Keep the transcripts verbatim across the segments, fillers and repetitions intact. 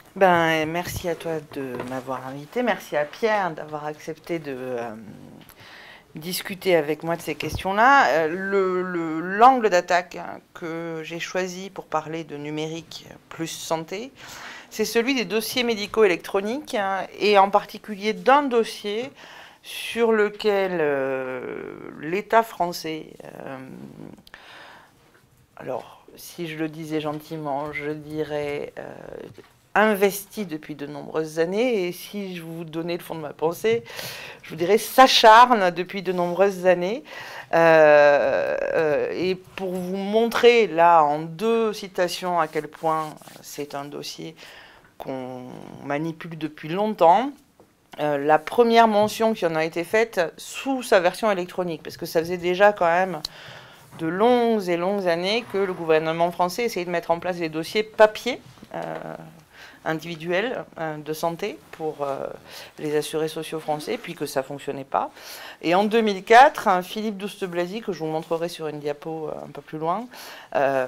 Ben, merci à toi de m'avoir invité. Merci à Pierre d'avoir accepté de euh, discuter avec moi de ces questions-là. Euh, le, le- l'angle d'attaque hein, que j'ai choisi pour parler de numérique plus santé, c'est celui des dossiers médicaux électroniques hein, et en particulier d'un dossier sur lequel euh, l'État français, euh, alors si je le disais gentiment, je dirais euh, investi depuis de nombreuses années, et si je vous donnais le fond de ma pensée, je vous dirais s'acharne depuis de nombreuses années. Euh, euh, et pour vous montrer là en deux citations à quel point c'est un dossier qu'on manipule depuis longtemps, euh, la première mention qui en a été faite sous sa version électronique, parce que ça faisait déjà quand même de longues et longues années que le gouvernement français essayait de mettre en place des dossiers papier euh, individuels euh, de santé pour euh, les assurés sociaux français, puis que ça ne fonctionnait pas. Et en deux mille quatre, un Philippe Douste-Blazy, que je vous montrerai sur une diapo euh, un peu plus loin, euh,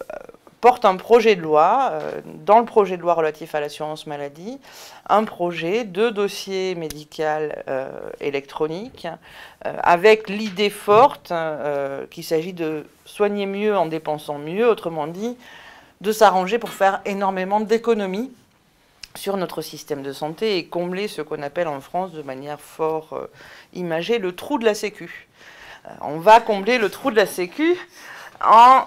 porte un projet de loi, euh, dans le projet de loi relatif à l'assurance maladie, un projet de dossier médical euh, électronique, euh, avec l'idée forte euh, qu'il s'agit de soigner mieux en dépensant mieux, autrement dit, de s'arranger pour faire énormément d'économies sur notre système de santé et combler ce qu'on appelle en France de manière fort euh, imagée le trou de la Sécu. Euh, on va combler le trou de la Sécu en,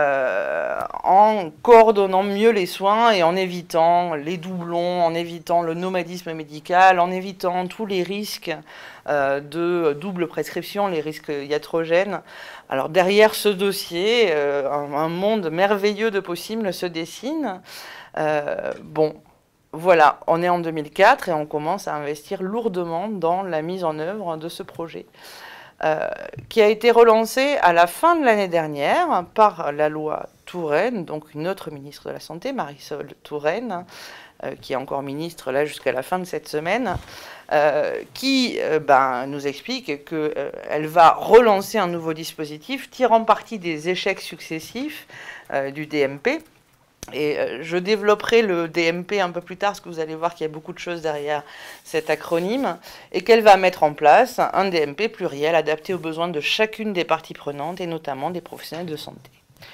euh, en coordonnant mieux les soins et en évitant les doublons, en évitant le nomadisme médical, en évitant tous les risques euh, de double prescription, les risques iatrogènes. Alors derrière ce dossier, euh, un, un monde merveilleux de possibles se dessine. Euh, bon, voilà, on est en deux mille quatre et on commence à investir lourdement dans la mise en œuvre de ce projet. Euh, qui a été relancé à la fin de l'année dernière par la loi Touraine, donc une autre ministre de la Santé, Marisol Touraine, euh, qui est encore ministre là jusqu'à la fin de cette semaine, euh, qui euh, ben, nous explique qu'elle euh, va relancer un nouveau dispositif tirant parti des échecs successifs euh, du D M P. Et je développerai le D M P un peu plus tard, parce que vous allez voir qu'il y a beaucoup de choses derrière cet acronyme, et qu'elle va mettre en place un D M P pluriel adapté aux besoins de chacune des parties prenantes, et notamment des professionnels de santé.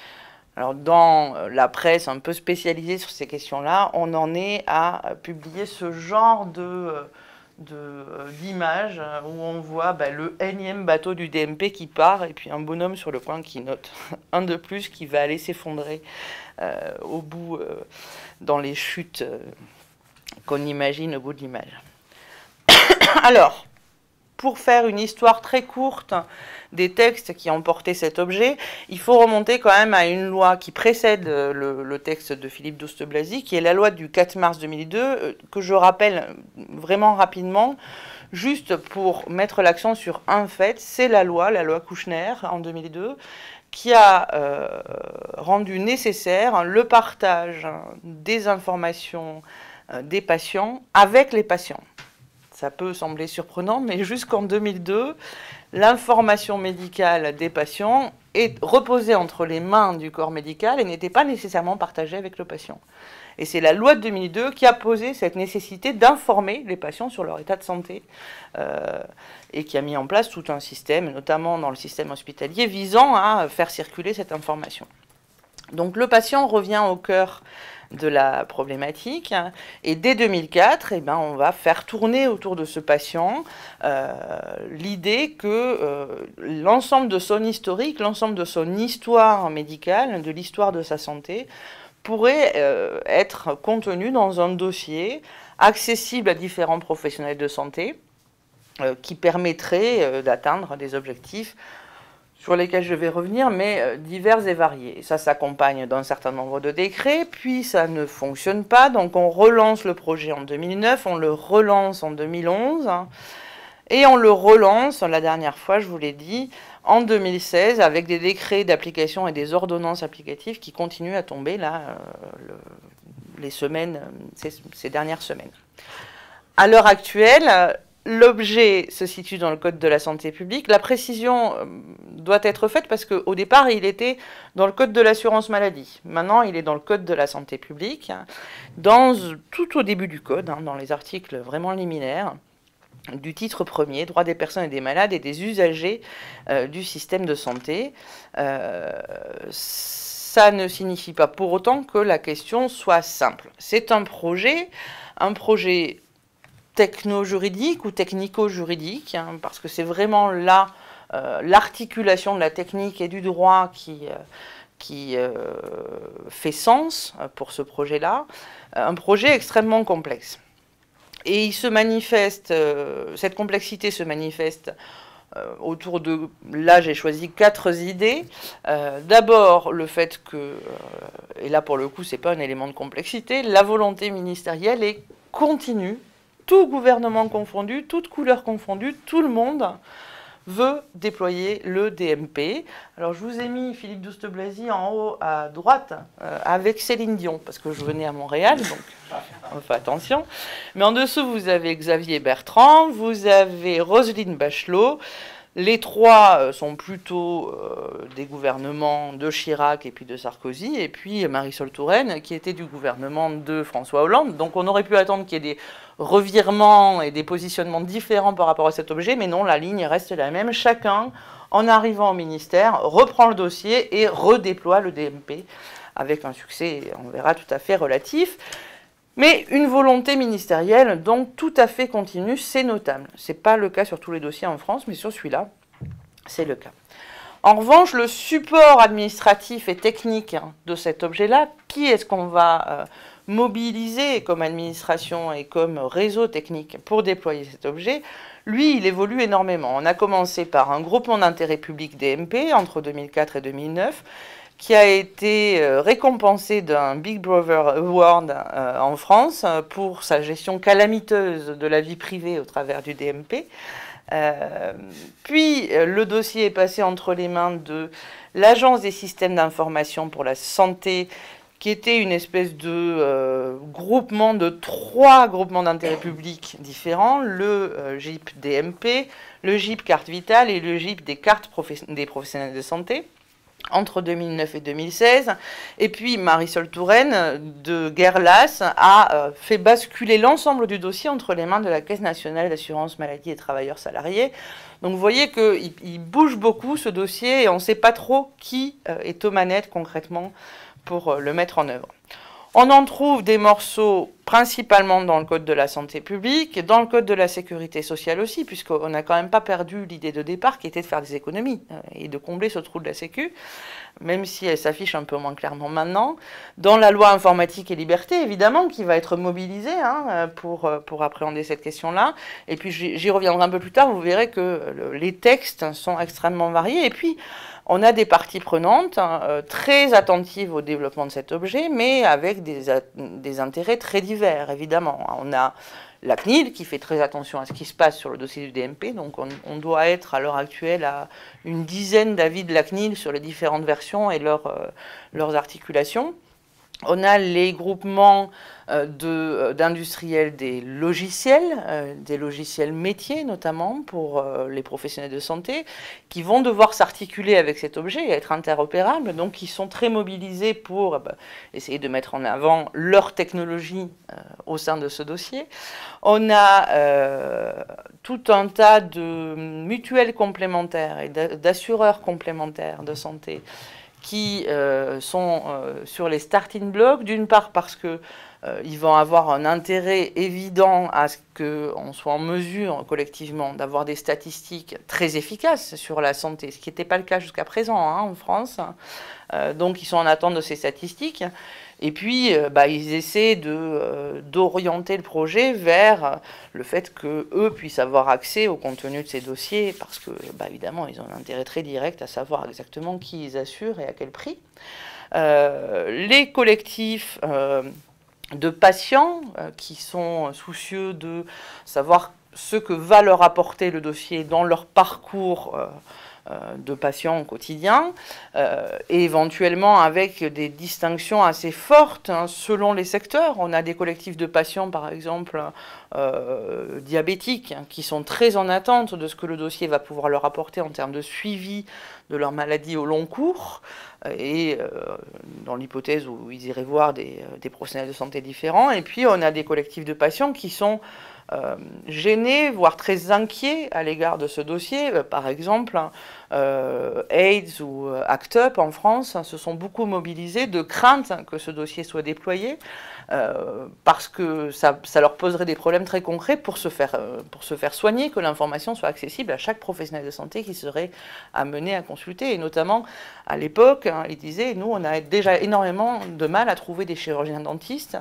Alors dans la presse un peu spécialisée sur ces questions-là, on en est à publier ce genre de... d'images où on voit bah, le énième bateau du D M P qui part et puis un bonhomme sur le coin qui note un de plus qui va aller s'effondrer euh, au bout euh, dans les chutes euh, qu'on imagine au bout de l'image. Alors, pour faire une histoire très courte des textes qui ont porté cet objet, il faut remonter quand même à une loi qui précède le, le texte de Philippe Douste-Blazy, qui est la loi du quatre mars deux mille deux, que je rappelle vraiment rapidement, juste pour mettre l'accent sur un fait, c'est la loi, la loi Kouchner en deux mille deux, qui a euh, rendu nécessaire le partage des informations euh, des patients avec les patients. Ça peut sembler surprenant, mais jusqu'en deux mille deux, l'information médicale des patients est reposée entre les mains du corps médical et n'était pas nécessairement partagée avec le patient. Et c'est la loi de deux mille deux qui a posé cette nécessité d'informer les patients sur leur état de santé euh, et qui a mis en place tout un système, notamment dans le système hospitalier, visant à faire circuler cette information. Donc le patient revient au cœur de la problématique et dès deux mille quatre, eh ben, on va faire tourner autour de ce patient euh, l'idée que euh, l'ensemble de son historique, l'ensemble de son histoire médicale, de l'histoire de sa santé, pourrait euh, être contenu dans un dossier accessible à différents professionnels de santé euh, qui permettrait euh, d'atteindre des objectifs sur lesquels je vais revenir, mais euh, divers et variés. Ça s'accompagne d'un certain nombre de décrets, puis ça ne fonctionne pas, donc on relance le projet en deux mille neuf, on le relance en deux mille onze, et on le relance, la dernière fois, je vous l'ai dit, en deux mille seize, avec des décrets d'application et des ordonnances applicatives qui continuent à tomber là, euh, le, les semaines, ces, ces dernières semaines. À l'heure actuelle, L'objet se situe dans le Code de la santé publique. La précision doit être faite parce qu'au départ, il était dans le Code de l'assurance maladie. Maintenant, il est dans le Code de la santé publique, dans, tout au début du Code, hein, dans les articles vraiment liminaires, du titre premier, droits des personnes et des malades et des usagers euh, du système de santé. Euh, ça ne signifie pas pour autant que la question soit simple. C'est un projet, un projet techno-juridique ou technico-juridique, hein, parce que c'est vraiment là euh, l'articulation de la technique et du droit qui, euh, qui euh, fait sens pour ce projet-là, un projet extrêmement complexe. Et il se manifeste, euh, cette complexité se manifeste euh, autour de, là j'ai choisi quatre idées. Euh, D'abord le fait que, euh, et là pour le coup c'est pas un élément de complexité, la volonté ministérielle est continue, tout gouvernement confondu, toutes couleurs confondues, tout le monde veut déployer le D M P. Alors je vous ai mis Philippe Douste-Blazy en haut à droite euh, avec Céline Dion, parce que je venais à Montréal, donc on fait attention. Mais en dessous, vous avez Xavier Bertrand, vous avez Roselyne Bachelot. Les trois sont plutôt euh, des gouvernements de Chirac et puis de Sarkozy, et puis Marisol Touraine, qui était du gouvernement de François Hollande. Donc on aurait pu attendre qu'il y ait des revirements et des positionnements différents par rapport à cet objet, mais non, la ligne reste la même. Chacun, en arrivant au ministère, reprend le dossier et redéploie le D M P, avec un succès, on verra, tout à fait relatif. Mais une volonté ministérielle, donc tout à fait continue, c'est notable. Ce n'est pas le cas sur tous les dossiers en France, mais sur celui-là, c'est le cas. En revanche, le support administratif et technique de cet objet-là, qui est-ce qu'on va euh, mobiliser comme administration et comme réseau technique pour déployer cet objet, lui, il évolue énormément. On a commencé par un groupement d'intérêt public D M P entre deux mille quatre et deux mille neuf, qui a été récompensé d'un Big Brother Award euh, en France pour sa gestion calamiteuse de la vie privée au travers du D M P. Euh, puis le dossier est passé entre les mains de l'Agence des systèmes d'information pour la santé, qui était une espèce de euh, groupement de trois groupements d'intérêt public différents, le euh, G I P D M P, le G I P Carte Vitale et le G I P des cartes professe- des professionnels de santé, entre deux mille neuf et deux mille seize, et puis Marisol Touraine de Guerlas a euh, fait basculer l'ensemble du dossier entre les mains de la Caisse nationale d'assurance maladie et travailleurs salariés. Donc vous voyez qu'il il bouge beaucoup ce dossier et on ne sait pas trop qui euh, est aux manettes concrètement pour euh, le mettre en œuvre. On en trouve des morceaux principalement dans le Code de la santé publique, dans le Code de la sécurité sociale aussi, puisqu'on n'a quand même pas perdu l'idée de départ qui était de faire des économies et de combler ce trou de la Sécu, même si elle s'affiche un peu moins clairement maintenant. Dans la loi informatique et liberté, évidemment, qui va être mobilisée hein, pour, pour appréhender cette question-là. Et puis j'y reviendrai un peu plus tard, vous verrez que les textes sont extrêmement variés. Et puis, on a des parties prenantes hein, très attentives au développement de cet objet, mais avec des, des intérêts très divers, évidemment. On a la C N I L qui fait très attention à ce qui se passe sur le dossier du D M P, donc on, on doit être à l'heure actuelle à une dizaine d'avis de la C N I L sur les différentes versions et leur, euh, leurs articulations. On a les groupements euh, d'industriels des logiciels, euh, des logiciels métiers notamment pour euh, les professionnels de santé, qui vont devoir s'articuler avec cet objet et être interopérables, donc ils sont très mobilisés pour bah, essayer de mettre en avant leur technologie euh, au sein de ce dossier. On a euh, tout un tas de mutuelles complémentaires et d'assureurs complémentaires de santé qui euh, sont euh, sur les starting blocks, d'une part parce qu'ils euh, vont avoir un intérêt évident à ce qu'on soit en mesure collectivement d'avoir des statistiques très efficaces sur la santé, ce qui n'était pas le cas jusqu'à présent hein, en France. Euh, donc ils sont en attente de ces statistiques. Et puis, euh, bah, ils essaient de, euh, d'orienter le projet vers le fait qu'eux puissent avoir accès au contenu de ces dossiers, parce que, bah, évidemment, ils ont un intérêt très direct à savoir exactement qui ils assurent et à quel prix. Euh, les collectifs euh, de patients euh, qui sont soucieux de savoir ce que va leur apporter le dossier dans leur parcours euh, euh, de patients au quotidien, euh, et éventuellement avec des distinctions assez fortes hein, selon les secteurs. On a des collectifs de patients, par exemple, euh, diabétiques, hein, qui sont très en attente de ce que le dossier va pouvoir leur apporter en termes de suivi de leur maladie au long cours, et euh, dans l'hypothèse où ils iraient voir des, des professionnels de santé différents. Et puis on a des collectifs de patients qui sont euh, gênés, voire très inquiets à l'égard de ce dossier. Par exemple, euh, AIDS ou ACT UP en France se sont beaucoup mobilisés de crainte que ce dossier soit déployé, euh, parce que ça, ça leur poserait des problèmes très concrets pour se faire, euh, pour se faire soigner, que l'information soit accessible à chaque professionnel de santé qui serait amené à consulter. Et notamment, à l'époque, hein, ils disaient, nous, on a déjà énormément de mal à trouver des chirurgiens dentistes.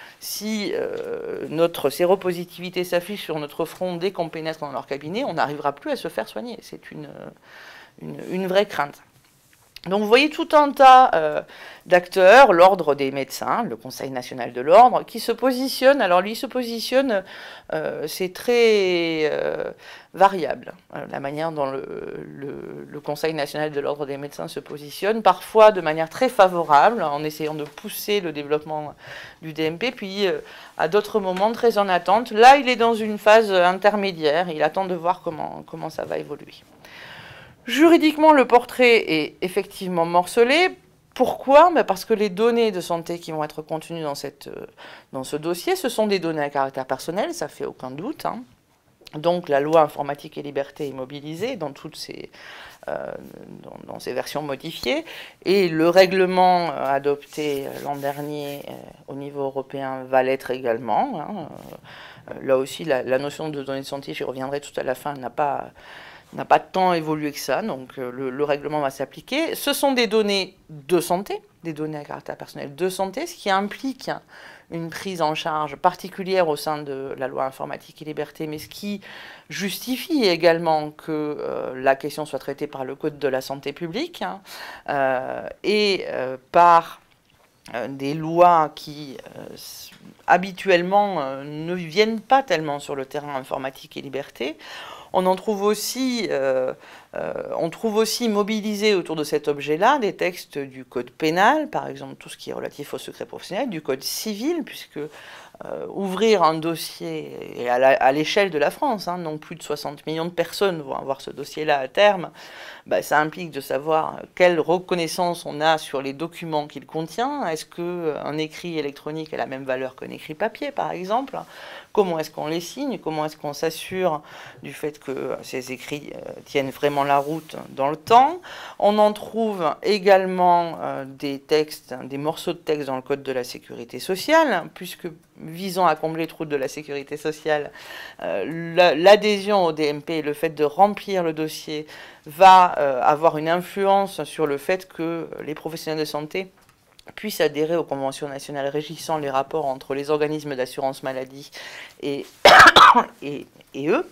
Si euh, notre séropositivité s'affiche sur notre front dès qu'on pénètre dans leur cabinet, on n'arrivera plus à se faire soigner. C'est une, une, une vraie crainte. Donc vous voyez tout un tas euh, d'acteurs, l'ordre des médecins, le Conseil national de l'ordre, qui se positionne. Alors lui se positionne, euh, c'est très euh, variable, euh, la manière dont le, le, le Conseil national de l'ordre des médecins se positionne, parfois de manière très favorable, en essayant de pousser le développement du D M P, puis euh, à d'autres moments très en attente. Là, il est dans une phase intermédiaire, il attend de voir comment, comment ça va évoluer. Juridiquement, le portrait est effectivement morcelé. Pourquoi? Ben parce que les données de santé qui vont être contenues dans, cette, dans ce dossier, ce sont des données à caractère personnel, ça fait aucun doute. Hein. Donc la loi informatique et liberté est mobilisée dans toutes ces, euh, dans, dans ces versions modifiées. Et le règlement euh, adopté l'an dernier euh, au niveau européen va l'être également. Hein. Euh, là aussi, la, la notion de données de santé, j'y reviendrai tout à la fin, n'a pas... n'a pas tant évolué que ça, donc euh, le, le règlement va s'appliquer. Ce sont des données de santé, des données à caractère personnel de santé, ce qui implique une prise en charge particulière au sein de la loi informatique et liberté, mais ce qui justifie également que euh, la question soit traitée par le Code de la santé publique hein, euh, et euh, par euh, des lois qui euh, habituellement euh, ne viennent pas tellement sur le terrain informatique et liberté. On en trouve aussi, euh, euh, on trouve aussi mobilisé autour de cet objet-là des textes du code pénal, par exemple tout ce qui est relatif au secret professionnel, du code civil, puisque euh, ouvrir un dossier, et à l'échelle de la France, hein, donc plus de soixante millions de personnes vont avoir ce dossier-là à terme, bah, ça implique de savoir quelle reconnaissance on a sur les documents qu'il contient. Est-ce qu'un écrit électronique a la même valeur qu'un écrit papier, par exemple? Comment est-ce qu'on les signe? Comment est-ce qu'on s'assure du fait que ces écrits euh, tiennent vraiment la route dans le temps? On en trouve également euh, des textes, des morceaux de texte dans le Code de la sécurité sociale, puisque visant à combler le trou de la sécurité sociale, euh, l'adhésion au D M P, le fait de remplir le dossier, va euh, avoir une influence sur le fait que les professionnels de santé puissent adhérer aux conventions nationales régissant les rapports entre les organismes d'assurance maladie et, et, et eux.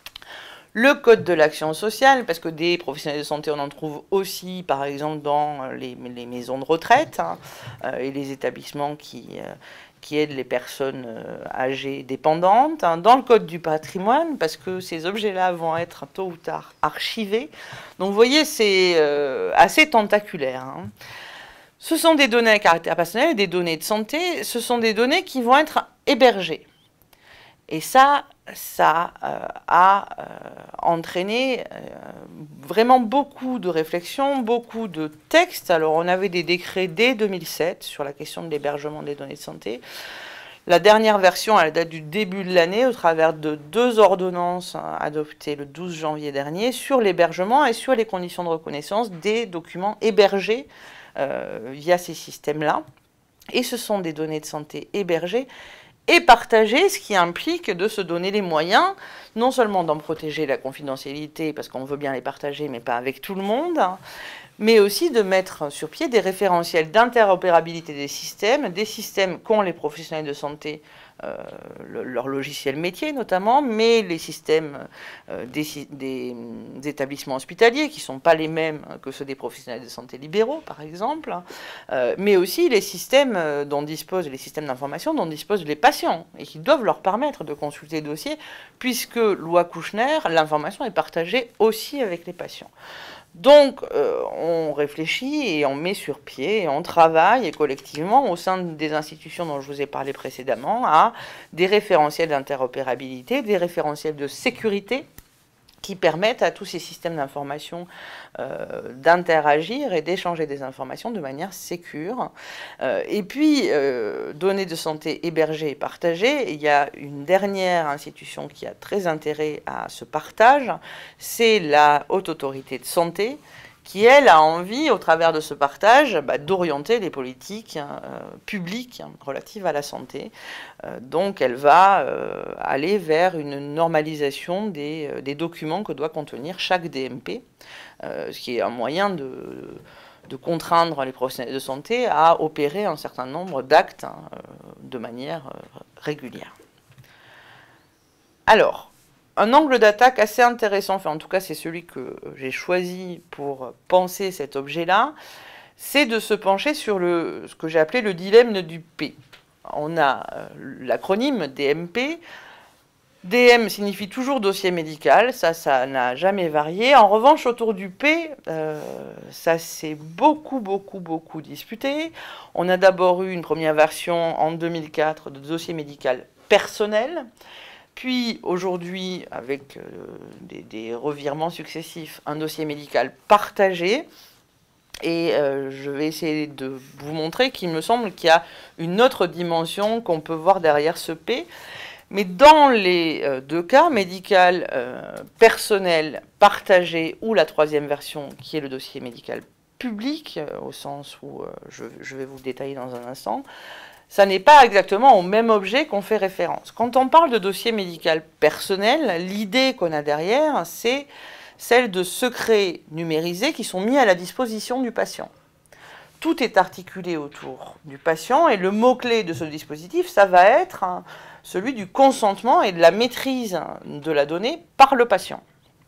Le code de l'action sociale, parce que des professionnels de santé, on en trouve aussi, par exemple, dans les, les maisons de retraite hein, euh, et les établissements qui, euh, qui aident les personnes euh, âgées dépendantes. Hein, dans le code du patrimoine, parce que ces objets-là vont être tôt ou tard archivés. Donc, vous voyez, c'est euh, assez tentaculaire. Hein. Ce sont des données à caractère personnel, des données de santé, ce sont des données qui vont être hébergées. Et ça, ça euh, a euh, entraîné euh, vraiment beaucoup de réflexions, beaucoup de textes. Alors on avait des décrets dès deux mille sept sur la question de l'hébergement des données de santé. La dernière version, elle date du début de l'année, au travers de deux ordonnances adoptées le douze janvier dernier sur l'hébergement et sur les conditions de reconnaissance des documents hébergés Euh, via ces systèmes-là. Et ce sont des données de santé hébergées et partagées, ce qui implique de se donner les moyens, non seulement d'en protéger la confidentialité, parce qu'on veut bien les partager, mais pas avec tout le monde, hein, mais aussi de mettre sur pied des référentiels d'interopérabilité des systèmes, des systèmes qu'ont les professionnels de santé euh, le, leur logiciel métier notamment, mais les systèmes euh, des, des, des établissements hospitaliers qui ne sont pas les mêmes que ceux des professionnels de santé libéraux, par exemple, euh, mais aussi les systèmes dont disposent les systèmes d'information dont disposent les patients et qui doivent leur permettre de consulter le dossier, puisque loi Kouchner, l'information est partagée aussi avec les patients. Donc, euh, on réfléchit et on met sur pied et on travaille et collectivement au sein des institutions dont je vous ai parlé précédemment à des référentiels d'interopérabilité, des référentiels de sécurité qui permettent à tous ces systèmes d'information euh, d'interagir et d'échanger des informations de manière sécure. Euh, et puis, euh, données de santé hébergées et partagées, il y a une dernière institution qui a très intérêt à ce partage, c'est la Haute Autorité de Santé, qui, elle, a envie, au travers de ce partage, bah, d'orienter les politiques euh, publiques relatives à la santé. Euh, donc, elle va euh, aller vers une normalisation des, euh, des documents que doit contenir chaque D M P, euh, ce qui est un moyen de, de contraindre les professionnels de santé à opérer un certain nombre d'actes hein, euh, de manière euh, régulière. Alors, un angle d'attaque assez intéressant, enfin en tout cas c'est celui que j'ai choisi pour penser cet objet-là, c'est de se pencher sur le, ce que j'ai appelé le dilemme du P. On a euh, l'acronyme D M P. D M signifie toujours dossier médical, ça, ça n'a jamais varié. En revanche, autour du P, euh, ça s'est beaucoup, beaucoup, beaucoup disputé. On a d'abord eu une première version en deux mille quatre de dossier médical personnel. Puis aujourd'hui, avec euh, des, des revirements successifs, un dossier médical partagé. Et euh, je vais essayer de vous montrer qu'il me semble qu'il y a une autre dimension qu'on peut voir derrière ce P. Mais dans les euh, deux cas, médical euh, personnel partagé ou la troisième version qui est le dossier médical public, euh, au sens où euh, je, je vais vous le détailler dans un instant, ça n'est pas exactement au même objet qu'on fait référence. Quand on parle de dossier médical personnel, l'idée qu'on a derrière, c'est celle de secrets numérisés qui sont mis à la disposition du patient. Tout est articulé autour du patient et le mot-clé de ce dispositif, ça va être hein, celui du consentement et de la maîtrise de la donnée par le patient.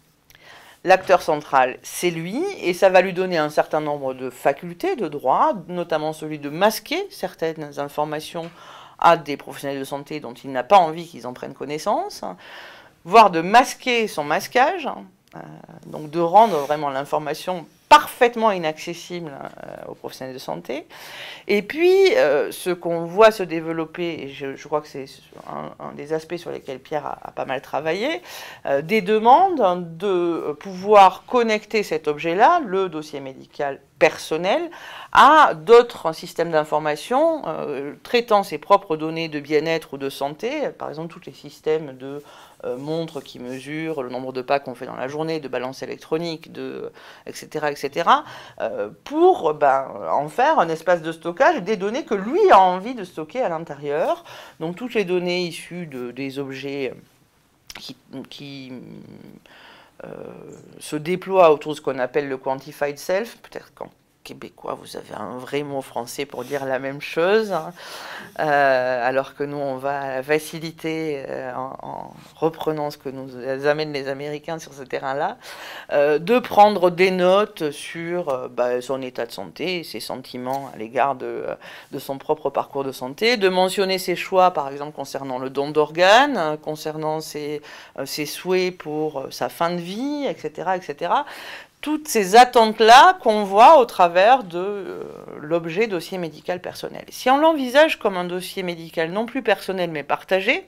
L'acteur central, c'est lui, et ça va lui donner un certain nombre de facultés, de droits, notamment celui de masquer certaines informations à des professionnels de santé dont il n'a pas envie qu'ils en prennent connaissance, voire de masquer son masquage, euh, donc de rendre vraiment l'information parfaitement inaccessible euh, aux professionnels de santé. Et puis, euh, ce qu'on voit se développer, et je, je crois que c'est un, un des aspects sur lesquels Pierre a, a pas mal travaillé, euh, des demandes de pouvoir connecter cet objet-là, le dossier médical personnel, à d'autres systèmes d'information euh, traitant ses propres données de bien-être ou de santé, par exemple tous les systèmes de euh, montres qui mesurent le nombre de pas qu'on fait dans la journée, de balance électronique, de, et cetera, et cetera, euh, pour ben, en faire un espace de stockage des données que lui a envie de stocker à l'intérieur. Donc toutes les données issues de, des objets qui, qui euh, se déploient autour de ce qu'on appelle le quantified self, peut-être qu'en québécois, vous avez un vrai mot français pour dire la même chose, hein. euh, alors que nous, on va à la facilité euh, en, en reprenant ce que nous amènent les Américains sur ce terrain-là, euh, de prendre des notes sur euh, bah, son état de santé, ses sentiments à l'égard de, de son propre parcours de santé, de mentionner ses choix, par exemple, concernant le don d'organes, hein, concernant ses, euh, ses souhaits pour euh, sa fin de vie, et cetera, et cetera, toutes ces attentes-là qu'on voit au travers de euh, l'objet dossier médical personnel. Si on l'envisage comme un dossier médical non plus personnel mais partagé,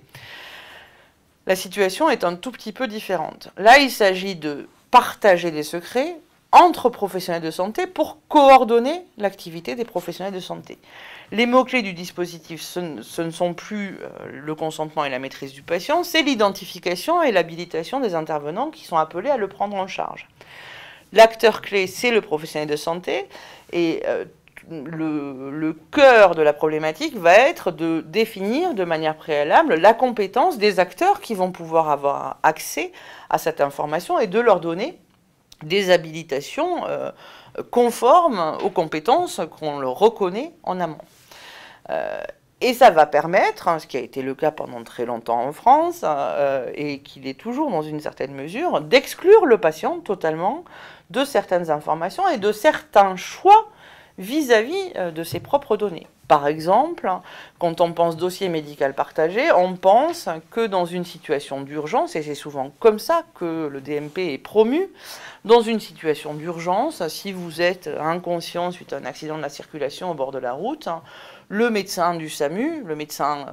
la situation est un tout petit peu différente. Là, il s'agit de partager des secrets entre professionnels de santé pour coordonner l'activité des professionnels de santé. Les mots-clés du dispositif, ce ne, ce ne sont plus euh, le consentement et la maîtrise du patient, c'est l'identification et l'habilitation des intervenants qui sont appelés à le prendre en charge. L'acteur clé, c'est le professionnel de santé, et euh, le, le cœur de la problématique va être de définir de manière préalable la compétence des acteurs qui vont pouvoir avoir accès à cette information et de leur donner des habilitations euh, conformes aux compétences qu'on leur reconnaît en amont. Euh, Et ça va permettre, hein, ce qui a été le cas pendant très longtemps en France, euh, et qu'il est toujours dans une certaine mesure, d'exclure le patient totalement de certaines informations et de certains choix vis-à-vis -vis de ses propres données. Par exemple, quand on pense dossier médical partagé, on pense que dans une situation d'urgence, et c'est souvent comme ça que le D M P est promu, dans une situation d'urgence, si vous êtes inconscient suite à un accident de la circulation au bord de la route, le médecin du SAMU, le médecin,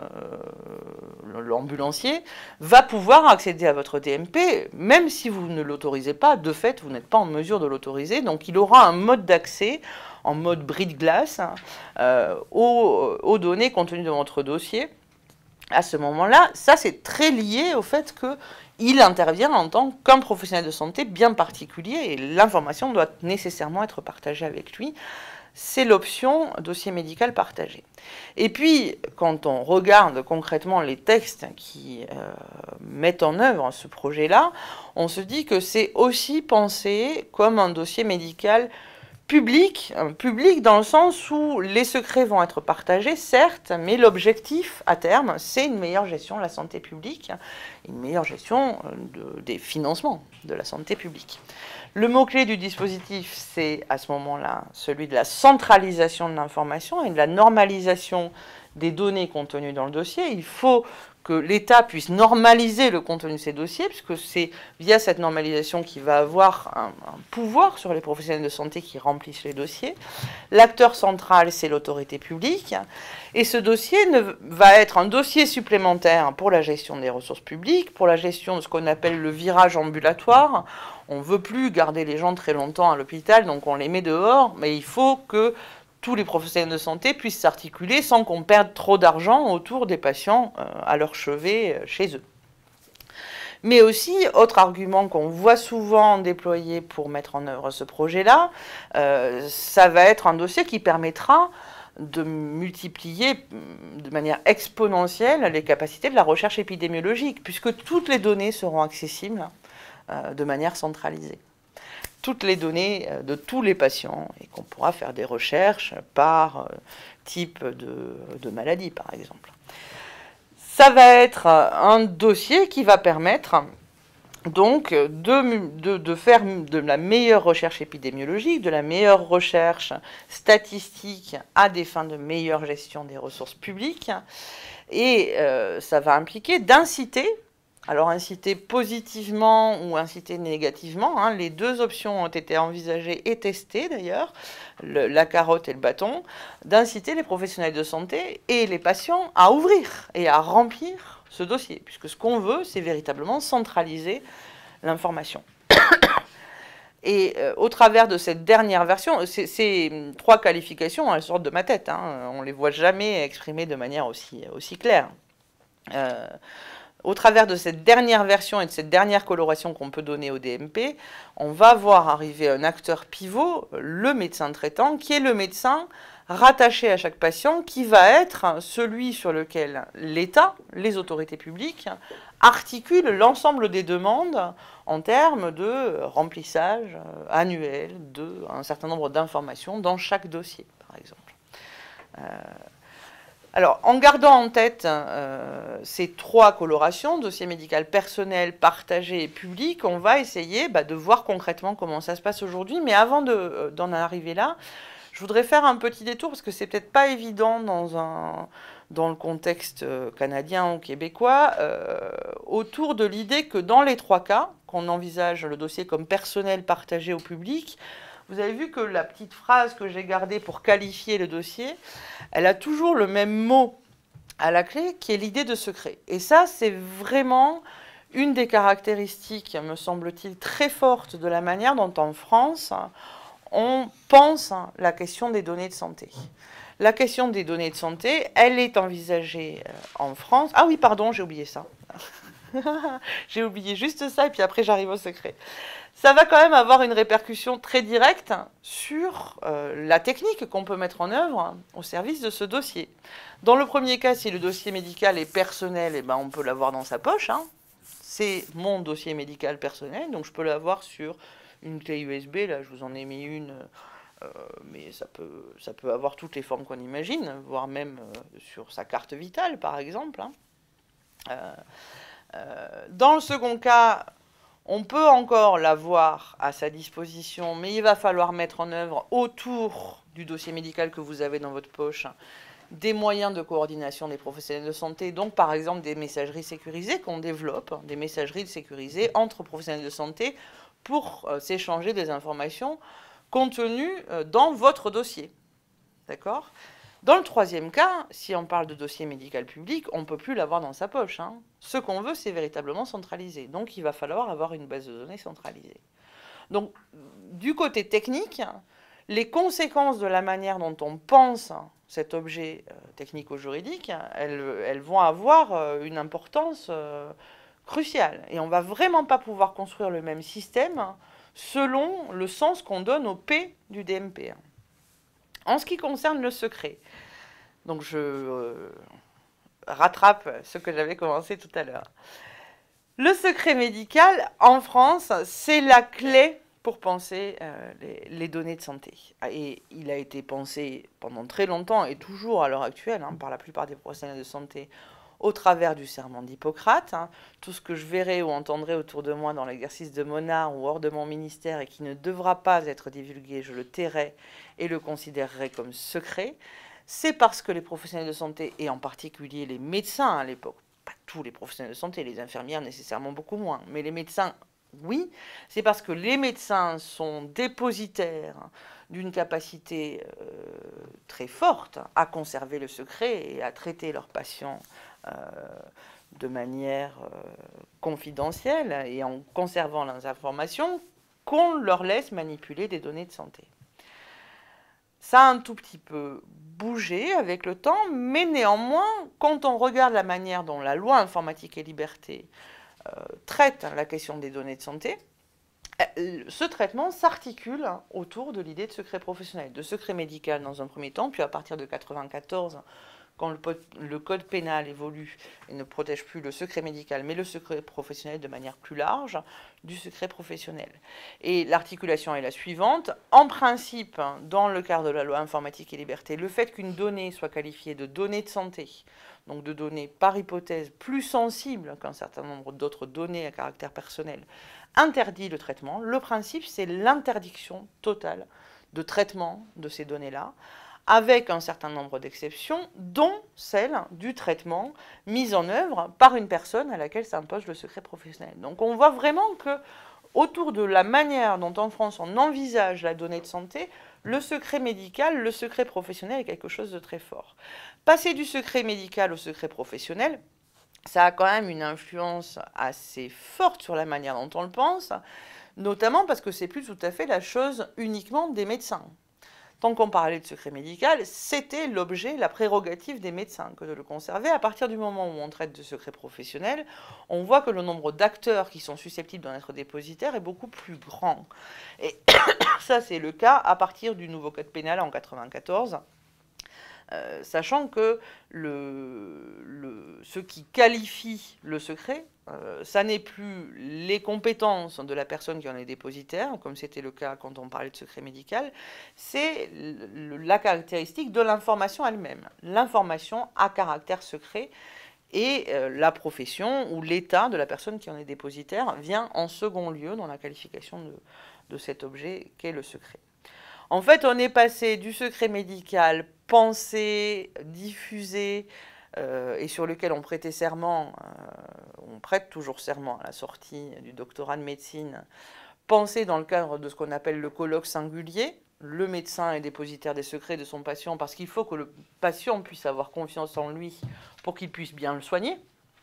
euh, l'ambulancier, va pouvoir accéder à votre D M P, même si vous ne l'autorisez pas. De fait, vous n'êtes pas en mesure de l'autoriser, donc il aura un mode d'accès en mode bris de glace euh, aux, aux données contenues dans votre dossier. À ce moment-là, ça c'est très lié au fait qu'il intervient en tant qu'un professionnel de santé bien particulier et l'information doit nécessairement être partagée avec lui. C'est l'option dossier médical partagé. Et puis, quand on regarde concrètement les textes qui euh, mettent en œuvre ce projet-là, on se dit que c'est aussi pensé comme un dossier médical public, public dans le sens où les secrets vont être partagés, certes, mais l'objectif à terme, c'est une meilleure gestion de la santé publique, une meilleure gestion de, des financements de la santé publique. Le mot-clé du dispositif, c'est à ce moment-là celui de la centralisation de l'information et de la normalisation des données contenues dans le dossier. Il faut que l'État puisse normaliser le contenu de ces dossiers, puisque c'est via cette normalisation qu'il va avoir un, un pouvoir sur les professionnels de santé qui remplissent les dossiers. L'acteur central, c'est l'autorité publique, et ce dossier ne, va être un dossier supplémentaire pour la gestion des ressources publiques, pour la gestion de ce qu'on appelle le virage ambulatoire. On ne veut plus garder les gens très longtemps à l'hôpital, donc on les met dehors, mais il faut que tous les professionnels de santé puissent s'articuler sans qu'on perde trop d'argent autour des patients euh, à leur chevet euh, chez eux. Mais aussi, autre argument qu'on voit souvent déployé pour mettre en œuvre ce projet-là, euh, ça va être un dossier qui permettra de multiplier de manière exponentielle les capacités de la recherche épidémiologique, puisque toutes les données seront accessibles euh, de manière centralisée. Toutes les données de tous les patients et qu'on pourra faire des recherches par type de, de maladie, par exemple. Ça va être un dossier qui va permettre donc de, de, de faire de la meilleure recherche épidémiologique, de la meilleure recherche statistique à des fins de meilleure gestion des ressources publiques. Et euh, ça va impliquer d'inciter, alors inciter positivement ou inciter négativement, hein, les deux options ont été envisagées et testées d'ailleurs, la carotte et le bâton, d'inciter les professionnels de santé et les patients à ouvrir et à remplir ce dossier, puisque ce qu'on veut, c'est véritablement centraliser l'information. Et euh, au travers de cette dernière version, ces trois qualifications, elles sortent de ma tête, hein, on ne les voit jamais exprimées de manière aussi, aussi claire. Euh, Au travers de cette dernière version et de cette dernière coloration qu'on peut donner au D M P, on va voir arriver un acteur pivot, le médecin traitant, qui est le médecin rattaché à chaque patient, qui va être celui sur lequel l'État, les autorités publiques, articulent l'ensemble des demandes en termes de remplissage annuel d'un certain nombre d'informations dans chaque dossier, par exemple. Euh, Alors, en gardant en tête euh, ces trois colorations, dossier médical personnel, partagé et public, on va essayer bah, de voir concrètement comment ça se passe aujourd'hui. Mais avant de, d'en arriver là, je voudrais faire un petit détour, parce que c'est peut-être pas évident dans, un, dans le contexte canadien ou québécois, euh, autour de l'idée que dans les trois cas, qu'on envisage le dossier comme personnel, partagé ou public, vous avez vu que la petite phrase que j'ai gardée pour qualifier le dossier, elle a toujours le même mot à la clé, qui est l'idée de secret. Et ça, c'est vraiment une des caractéristiques, me semble-t-il, très fortes de la manière dont en France, on pense la question des données de santé. La question des données de santé, elle est envisagée en France. Ah oui, pardon, j'ai oublié ça. J'ai oublié juste ça, et puis après j'arrive au secret. Ça va quand même avoir une répercussion très directe sur euh, la technique qu'on peut mettre en œuvre au service de ce dossier. Dans le premier cas, si le dossier médical est personnel, eh ben, on peut l'avoir dans sa poche. Hein. C'est mon dossier médical personnel, donc je peux l'avoir sur une clé U S B. Là, je vous en ai mis une euh, mais ça peut, ça peut avoir toutes les formes qu'on imagine, voire même euh, sur sa carte vitale, par exemple. Hein. Euh, euh, dans le second cas, on peut encore l'avoir à sa disposition, mais il va falloir mettre en œuvre autour du dossier médical que vous avez dans votre poche des moyens de coordination des professionnels de santé, donc par exemple des messageries sécurisées qu'on développe, des messageries sécurisées entre professionnels de santé pour euh, s'échanger des informations contenues euh, dans votre dossier. D'accord ? Dans le troisième cas, si on parle de dossier médical public, on ne peut plus l'avoir dans sa poche. Hein. Ce qu'on veut, c'est véritablement centraliser. Donc il va falloir avoir une base de données centralisée. Donc du côté technique, les conséquences de la manière dont on pense cet objet euh, technico-juridique, elles, elles vont avoir euh, une importance euh, cruciale. Et on ne va vraiment pas pouvoir construire le même système selon le sens qu'on donne au P du D M P. En ce qui concerne le secret, donc je euh, rattrape ce que j'avais commencé tout à l'heure. Le secret médical, en France, c'est la clé pour penser euh, les, les données de santé. Et il a été pensé pendant très longtemps, et toujours à l'heure actuelle, hein, par la plupart des professionnels de santé, au travers du serment d'Hippocrate. Hein. Tout ce que je verrai ou entendrai autour de moi dans l'exercice de mon art ou hors de mon ministère et qui ne devra pas être divulgué, je le tairai et le considérerai comme secret. C'est parce que les professionnels de santé, et en particulier les médecins à l'époque, pas tous les professionnels de santé, les infirmières nécessairement beaucoup moins, mais les médecins, oui, c'est parce que les médecins sont dépositaires d'une capacité euh, très forte à conserver le secret et à traiter leurs patients euh, de manière euh, confidentielle et en conservant leurs informations, qu'on leur laisse manipuler des données de santé. Ça a un tout petit peu bougé avec le temps, mais néanmoins, quand on regarde la manière dont la loi informatique et liberté euh, traite la question des données de santé, euh, ce traitement s'articule autour de l'idée de secret professionnel, de secret médical dans un premier temps, puis à partir de mille neuf cent quatre-vingt-quatorze, quand le, le code pénal évolue et ne protège plus le secret médical, mais le secret professionnel de manière plus large, du secret professionnel. Et l'articulation est la suivante. En principe, dans le cadre de la loi informatique et liberté, le fait qu'une donnée soit qualifiée de donnée de santé, donc de données par hypothèse plus sensibles qu'un certain nombre d'autres données à caractère personnel, interdit le traitement. Le principe, c'est l'interdiction totale de traitement de ces données-là, avec un certain nombre d'exceptions, dont celle du traitement mis en œuvre par une personne à laquelle s'impose le secret professionnel. Donc on voit vraiment que, autour de la manière dont en France on envisage la donnée de santé, le secret médical, le secret professionnel est quelque chose de très fort. Passer du secret médical au secret professionnel, ça a quand même une influence assez forte sur la manière dont on le pense, notamment parce que c'est plus tout à fait la chose uniquement des médecins. Tant qu'on parlait de secret médical, c'était l'objet, la prérogative des médecins que de le conserver. À partir du moment où on traite de secret professionnel, on voit que le nombre d'acteurs qui sont susceptibles d'en être dépositaires est beaucoup plus grand. Et ça, c'est le cas à partir du nouveau code pénal en mille neuf cent quatre-vingt-quatorze, euh, sachant que le, le, ce qui qualifie le secret, euh, ça n'est plus les compétences de la personne qui en est dépositaire, comme c'était le cas quand on parlait de secret médical, c'est la caractéristique de l'information elle-même. L'information à caractère secret et euh, la profession ou l'état de la personne qui en est dépositaire vient en second lieu dans la qualification de, de cet objet qu'est le secret. En fait, on est passé du secret médical pensé, diffusé, euh, et sur lequel on prêtait serment, euh, on prête toujours serment à la sortie du doctorat de médecine, pensé dans le cadre de ce qu'on appelle le colloque singulier. Le médecin est dépositaire des secrets de son patient parce qu'il faut que le patient puisse avoir confiance en lui pour qu'il puisse bien le soigner.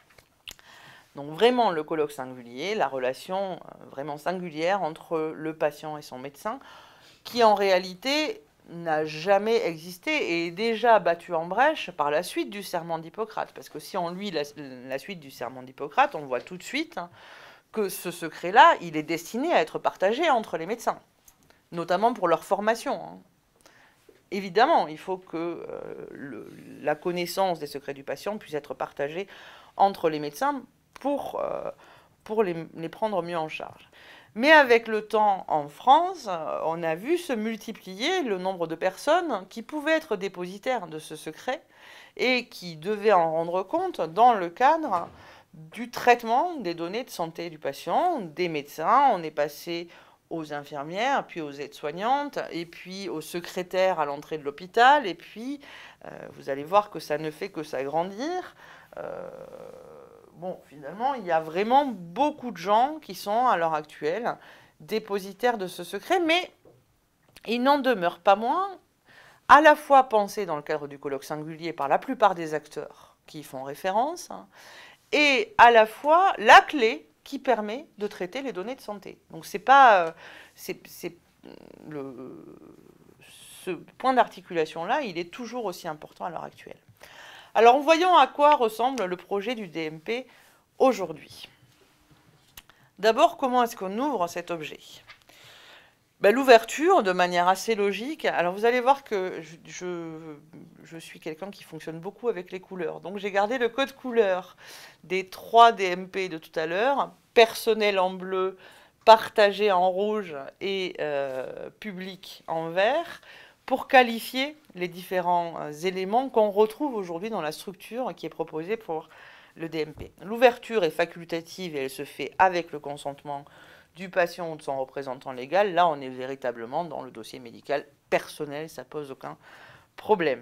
Donc vraiment le colloque singulier, la relation vraiment singulière entre le patient et son médecin, qui en réalité n'a jamais existé et est déjà battu en brèche par la suite du serment d'Hippocrate. Parce que si on lit la, la suite du serment d'Hippocrate, on voit tout de suite hein, que ce secret-là, il est destiné à être partagé entre les médecins, notamment pour leur formation. Hein. Évidemment, il faut que euh, le, la connaissance des secrets du patient puisse être partagée entre les médecins pour, euh, pour les, les prendre mieux en charge. Mais avec le temps, en France, on a vu se multiplier le nombre de personnes qui pouvaient être dépositaires de ce secret et qui devaient en rendre compte dans le cadre du traitement des données de santé du patient, des médecins. On est passé aux infirmières, puis aux aides-soignantes, et puis aux secrétaires à l'entrée de l'hôpital, et puis euh, vous allez voir que ça ne fait que s'agrandir. Euh, bon, finalement, il y a vraiment beaucoup de gens qui sont, à l'heure actuelle, dépositaires de ce secret, mais il n'en demeure pas moins à la fois pensé dans le cadre du colloque singulier par la plupart des acteurs qui y font référence, et à la fois la clé qui permet de traiter les données de santé. Donc c'est pas, c'est, c'est le, ce point d'articulation-là, il est toujours aussi important à l'heure actuelle. Alors voyons à quoi ressemble le projet du D M P aujourd'hui. D'abord, comment est-ce qu'on ouvre cet objet ? Ben, l'ouverture, de manière assez logique. Alors vous allez voir que je, je, je suis quelqu'un qui fonctionne beaucoup avec les couleurs. Donc j'ai gardé le code couleur des trois D M P de tout à l'heure, personnel en bleu, partagé en rouge et euh, public en vert, pour qualifier les différents euh, éléments qu'on retrouve aujourd'hui dans la structure qui est proposée pour le D M P. L'ouverture est facultative et elle se fait avec le consentement du patient ou de son représentant légal. Là, on est véritablement dans le dossier médical personnel, ça pose aucun problème.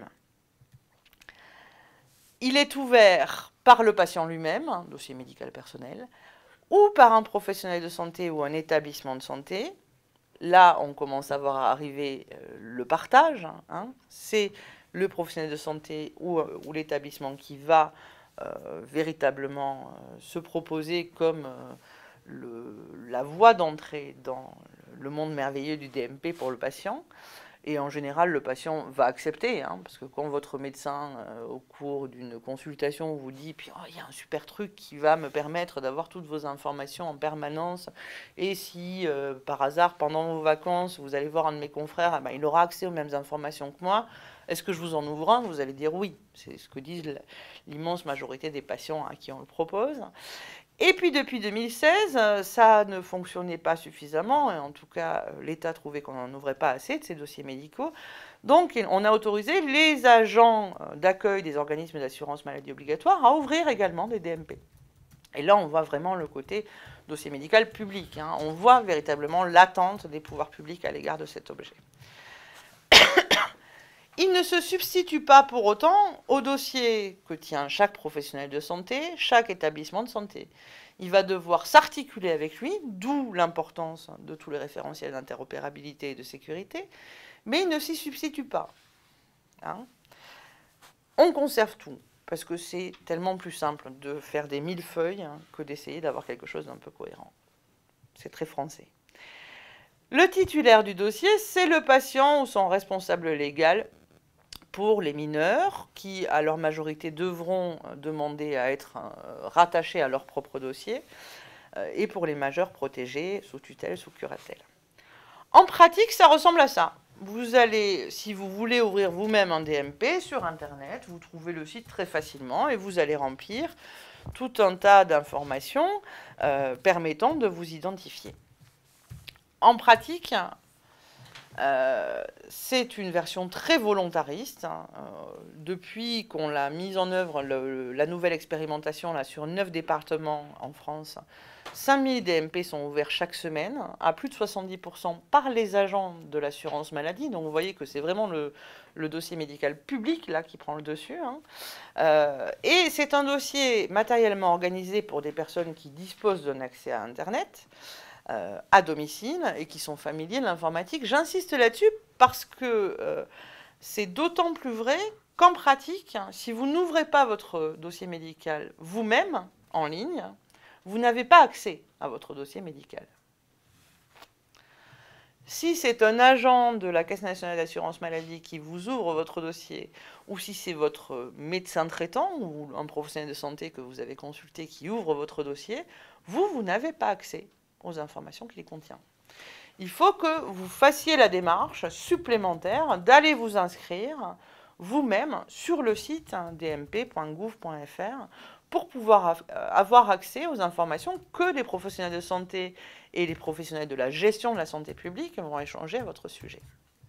Il est ouvert par le patient lui-même, un dossier médical personnel, ou par un professionnel de santé ou un établissement de santé. Là, on commence à voir arriver euh, le partage. Hein. C'est le professionnel de santé ou, euh, ou l'établissement qui va euh, véritablement euh, se proposer comme euh, le, la voie d'entrée dans le monde merveilleux du D M P pour le patient. Et en général, le patient va accepter, hein, parce que quand votre médecin, euh, au cours d'une consultation, vous dit puis, oh, il y a un super truc qui va me permettre d'avoir toutes vos informations en permanence, et si, euh, par hasard, pendant vos vacances, vous allez voir un de mes confrères, eh ben, il aura accès aux mêmes informations que moi, est-ce que je vous en ouvre un ? Vous allez dire oui. C'est ce que disent l'immense majorité des patients à qui on le propose. Et puis depuis deux mille seize, ça ne fonctionnait pas suffisamment, et en tout cas l'État trouvait qu'on n'en ouvrait pas assez de ces dossiers médicaux. Donc on a autorisé les agents d'accueil des organismes d'assurance maladie obligatoire à ouvrir également des D M P. Et là on voit vraiment le côté dossier médical public, hein. On voit véritablement l'attente des pouvoirs publics à l'égard de cet objet. Il ne se substitue pas pour autant au dossier que tient chaque professionnel de santé, chaque établissement de santé. Il va devoir s'articuler avec lui, d'où l'importance de tous les référentiels d'interopérabilité et de sécurité, mais il ne s'y substitue pas. Hein ? On conserve tout, parce que c'est tellement plus simple de faire des millefeuilles hein, que d'essayer d'avoir quelque chose d'un peu cohérent. C'est très français. Le titulaire du dossier, c'est le patient ou son responsable légal, pour les mineurs qui, à leur majorité, devront demander à être rattachés à leur propre dossier, et pour les majeurs protégés sous tutelle, sous curatelle. En pratique, ça ressemble à ça. Vous allez, si vous voulez ouvrir vous-même un D M P sur Internet, vous trouvez le site très facilement et vous allez remplir tout un tas d'informations euh, permettant de vous identifier. En pratique, Euh, c'est une version très volontariste. Hein. Euh, depuis qu'on l'a mise en œuvre, le, la nouvelle expérimentation là, sur neuf départements en France, cinq mille D M P sont ouverts chaque semaine, à plus de soixante-dix pour cent par les agents de l'assurance maladie. Donc vous voyez que c'est vraiment le, le dossier médical public là, qui prend le dessus. Hein. Euh, et c'est un dossier matériellement organisé pour des personnes qui disposent d'un accès à Internet, Euh, à domicile et qui sont familiers de l'informatique. J'insiste là-dessus parce que euh, c'est d'autant plus vrai qu'en pratique, si vous n'ouvrez pas votre dossier médical vous-même en ligne, vous n'avez pas accès à votre dossier médical. Si c'est un agent de la Caisse nationale d'assurance maladie qui vous ouvre votre dossier, ou si c'est votre médecin traitant ou un professionnel de santé que vous avez consulté qui ouvre votre dossier, vous, vous n'avez pas accès aux informations qu'il contient. Il faut que vous fassiez la démarche supplémentaire d'aller vous inscrire vous-même sur le site d m p point gouv point f r pour pouvoir avoir accès aux informations que les professionnels de santé et les professionnels de la gestion de la santé publique vont échanger à votre sujet.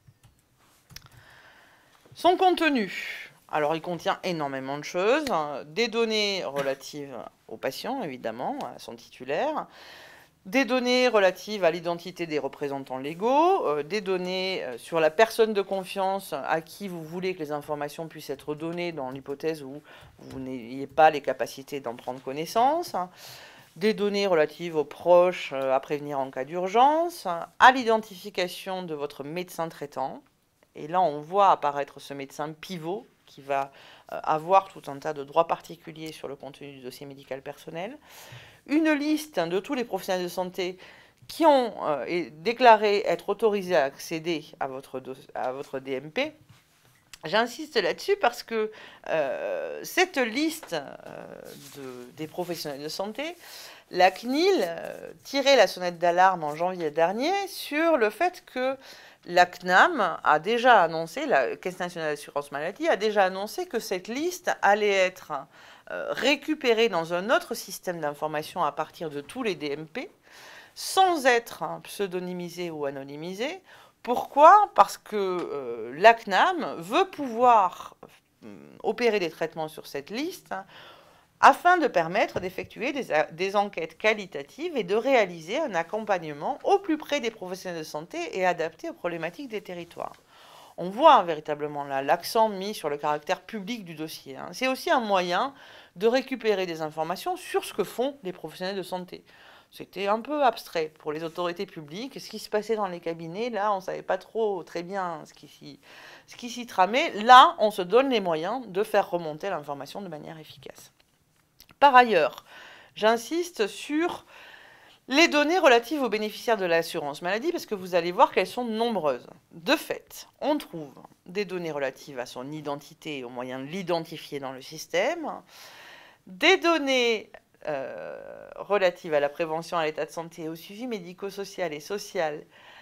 Son contenu, alors il contient énormément de choses, des données relatives au patient, évidemment, à son titulaire, des données relatives à l'identité des représentants légaux, euh, des données euh, sur la personne de confiance à qui vous voulez que les informations puissent être données dans l'hypothèse où vous n'ayez pas les capacités d'en prendre connaissance, des données relatives aux proches euh, à prévenir en cas d'urgence, à l'identification de votre médecin traitant. Et là, on voit apparaître ce médecin pivot qui va euh, avoir tout un tas de droits particuliers sur le contenu du dossier médical personnel. Une liste de tous les professionnels de santé qui ont euh, déclaré être autorisés à accéder à votre, à votre D M P. J'insiste là-dessus parce que euh, cette liste euh, de, des professionnels de santé, la C N I L euh, tirait la sonnette d'alarme en janvier dernier sur le fait que la C N A M a déjà annoncé, la Caisse nationale d'assurance maladie a déjà annoncé que cette liste allait être euh, récupérée dans un autre système d'information à partir de tous les D M P, sans être hein, pseudonymisée ou anonymisée. Pourquoi? Parce que euh, la C N A M veut pouvoir euh, opérer des traitements sur cette liste hein, afin de permettre d'effectuer des, des enquêtes qualitatives et de réaliser un accompagnement au plus près des professionnels de santé et adapté aux problématiques des territoires. On voit hein, véritablement là l'accent mis sur le caractère public du dossier. Hein. C'est aussi un moyen de récupérer des informations sur ce que font les professionnels de santé. C'était un peu abstrait pour les autorités publiques. Ce qui se passait dans les cabinets, là, on ne savait pas trop très bien ce qui s'y, ce qui s'y tramait. Là, on se donne les moyens de faire remonter l'information de manière efficace. Par ailleurs, j'insiste sur les données relatives aux bénéficiaires de l'assurance maladie, parce que vous allez voir qu'elles sont nombreuses. De fait, on trouve des données relatives à son identité et aux moyens de l'identifier dans le système, des données euh, relatives à la prévention, à l'état de santé, au suivi médico-social et social,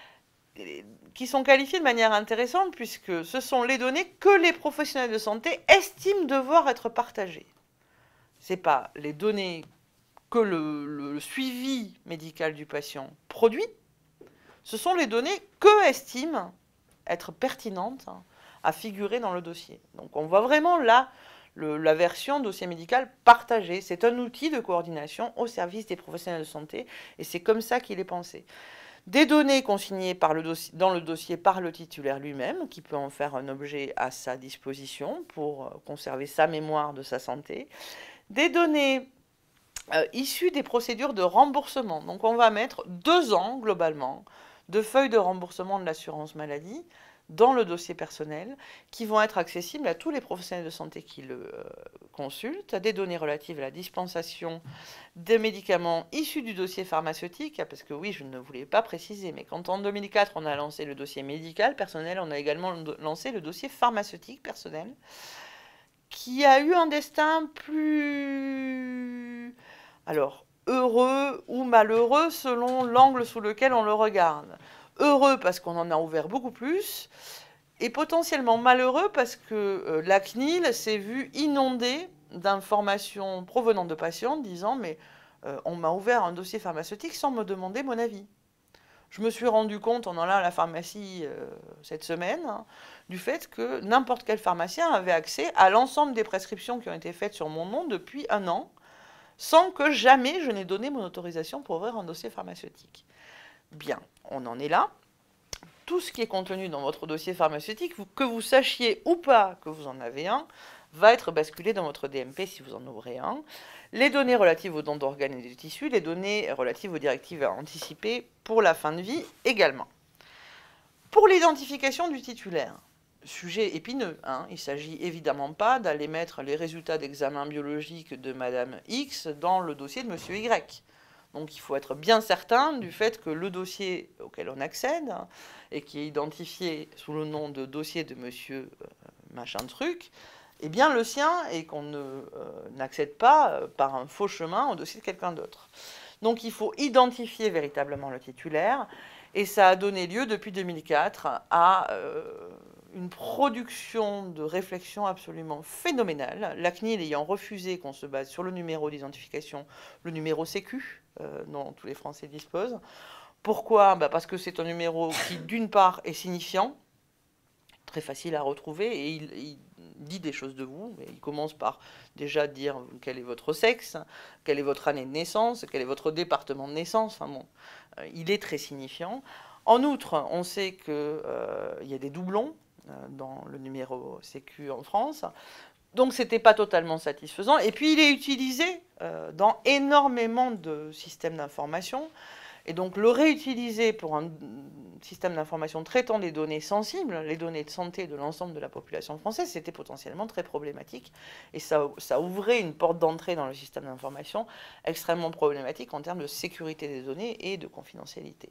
qui sont qualifiées de manière intéressante, puisque ce sont les données que les professionnels de santé estiment devoir être partagées. Ce n'est pas les données que le, le suivi médical du patient produit, ce sont les données que estime être pertinentes à figurer dans le dossier. Donc on voit vraiment là le, la version dossier médical partagé. C'est un outil de coordination au service des professionnels de santé et c'est comme ça qu'il est pensé. Des données consignées par le dossier, dans le dossier par le titulaire lui-même, qui peut en faire un objet à sa disposition pour conserver sa mémoire de sa santé. Des données Euh, issus des procédures de remboursement. Donc on va mettre deux ans, globalement, de feuilles de remboursement de l'assurance maladie dans le dossier personnel, qui vont être accessibles à tous les professionnels de santé qui le euh, consultent, des données relatives à la dispensation des médicaments issus du dossier pharmaceutique, parce que oui, je ne voulais pas préciser, mais quand en deux mille quatre, on a lancé le dossier médical personnel, on a également lancé le dossier pharmaceutique personnel, qui a eu un destin plus... Alors, heureux ou malheureux selon l'angle sous lequel on le regarde. Heureux parce qu'on en a ouvert beaucoup plus, et potentiellement malheureux parce que euh, la C N I L s'est vue inondée d'informations provenant de patients disant « mais euh, on m'a ouvert un dossier pharmaceutique sans me demander mon avis ». Je me suis rendu compte en allant à la pharmacie euh, cette semaine hein, du fait que n'importe quel pharmacien avait accès à l'ensemble des prescriptions qui ont été faites sur mon nom depuis un an, sans que jamais je n'ai donné mon autorisation pour ouvrir un dossier pharmaceutique. Bien, on en est là. Tout ce qui est contenu dans votre dossier pharmaceutique, que vous sachiez ou pas que vous en avez un, va être basculé dans votre D M P si vous en ouvrez un. Les données relatives aux dons d'organes et de tissus, les données relatives aux directives à anticiper pour la fin de vie également. Pour l'identification du titulaire, sujet épineux, hein, il ne s'agit évidemment pas d'aller mettre les résultats d'examen biologique de Madame X dans le dossier de Monsieur Y. Donc il faut être bien certain du fait que le dossier auquel on accède, hein, et qui est identifié sous le nom de dossier de Monsieur euh, machin truc, est bien le sien et qu'on ne, euh, n'accède pas euh, par un faux chemin au dossier de quelqu'un d'autre. Donc il faut identifier véritablement le titulaire, et ça a donné lieu depuis deux mille quatre à... Euh, une production de réflexion absolument phénoménale, la C N I L ayant refusé qu'on se base sur le numéro d'identification, le numéro Sécu, euh, dont tous les Français disposent. Pourquoi? Bah parce que c'est un numéro qui, d'une part, est signifiant, très facile à retrouver, et il, il dit des choses de vous. Il commence par déjà dire quel est votre sexe, quelle est votre année de naissance, quel est votre département de naissance. Enfin bon, euh, il est très signifiant. En outre, on sait qu'il euh, y a des doublons euh, dans le numéro Sécu en France. Donc, ce n'était pas totalement satisfaisant. Et puis, il est utilisé euh, dans énormément de systèmes d'information. Et donc, le réutiliser pour un système d'information traitant des données sensibles, les données de santé de l'ensemble de la population française, c'était potentiellement très problématique. Et ça, ça ouvrait une porte d'entrée dans le système d'information extrêmement problématique en termes de sécurité des données et de confidentialité.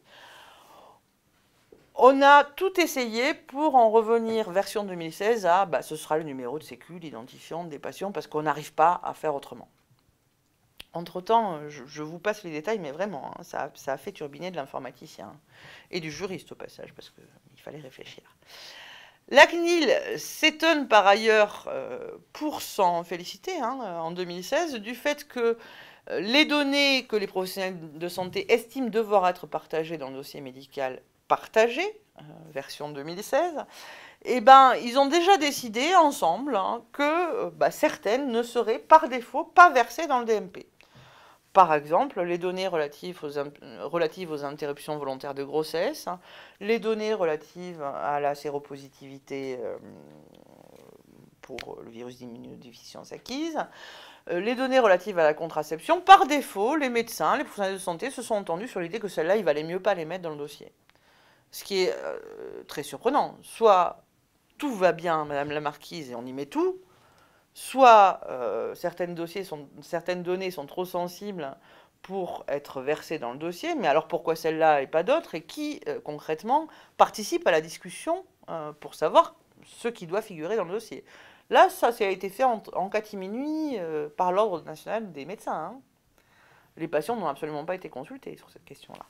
On a tout essayé pour en revenir, version deux mille seize, à bah, ce sera le numéro de sécu, l'identifiant des patients, parce qu'on n'arrive pas à faire autrement. Entre-temps, je, je vous passe les détails, mais vraiment, hein, ça, ça a fait turbiner de l'informaticien et du juriste au passage, parce qu'il fallait réfléchir. La C N I L s'étonne par ailleurs, euh, pour s'en féliciter, hein, en deux mille seize, du fait que euh, les données que les professionnels de santé estiment devoir être partagées dans le dossier médical partagé, euh, version deux mille seize, eh ben, ils ont déjà décidé ensemble hein, que euh, bah, certaines ne seraient par défaut pas versées dans le D M P. Par exemple, les données relatives aux, relatives aux interruptions volontaires de grossesse, hein, les données relatives à la séropositivité euh, pour le virus d'immunodéficience acquise, euh, les données relatives à la contraception. Par défaut, les médecins, les professionnels de santé se sont entendus sur l'idée que celles-là, il valait mieux pas les mettre dans le dossier. Ce qui est euh, très surprenant. Soit tout va bien, Madame la Marquise, et on y met tout, soit euh, certaines, dossiers sont, certaines données sont trop sensibles pour être versées dans le dossier, mais alors pourquoi celle-là et pas d'autres, et qui, euh, concrètement, participe à la discussion euh, pour savoir ce qui doit figurer dans le dossier. Là, ça, ça a été fait en, en catimini euh, par l'Ordre national des médecins. Hein. Les patients n'ont absolument pas été consultés sur cette question-là.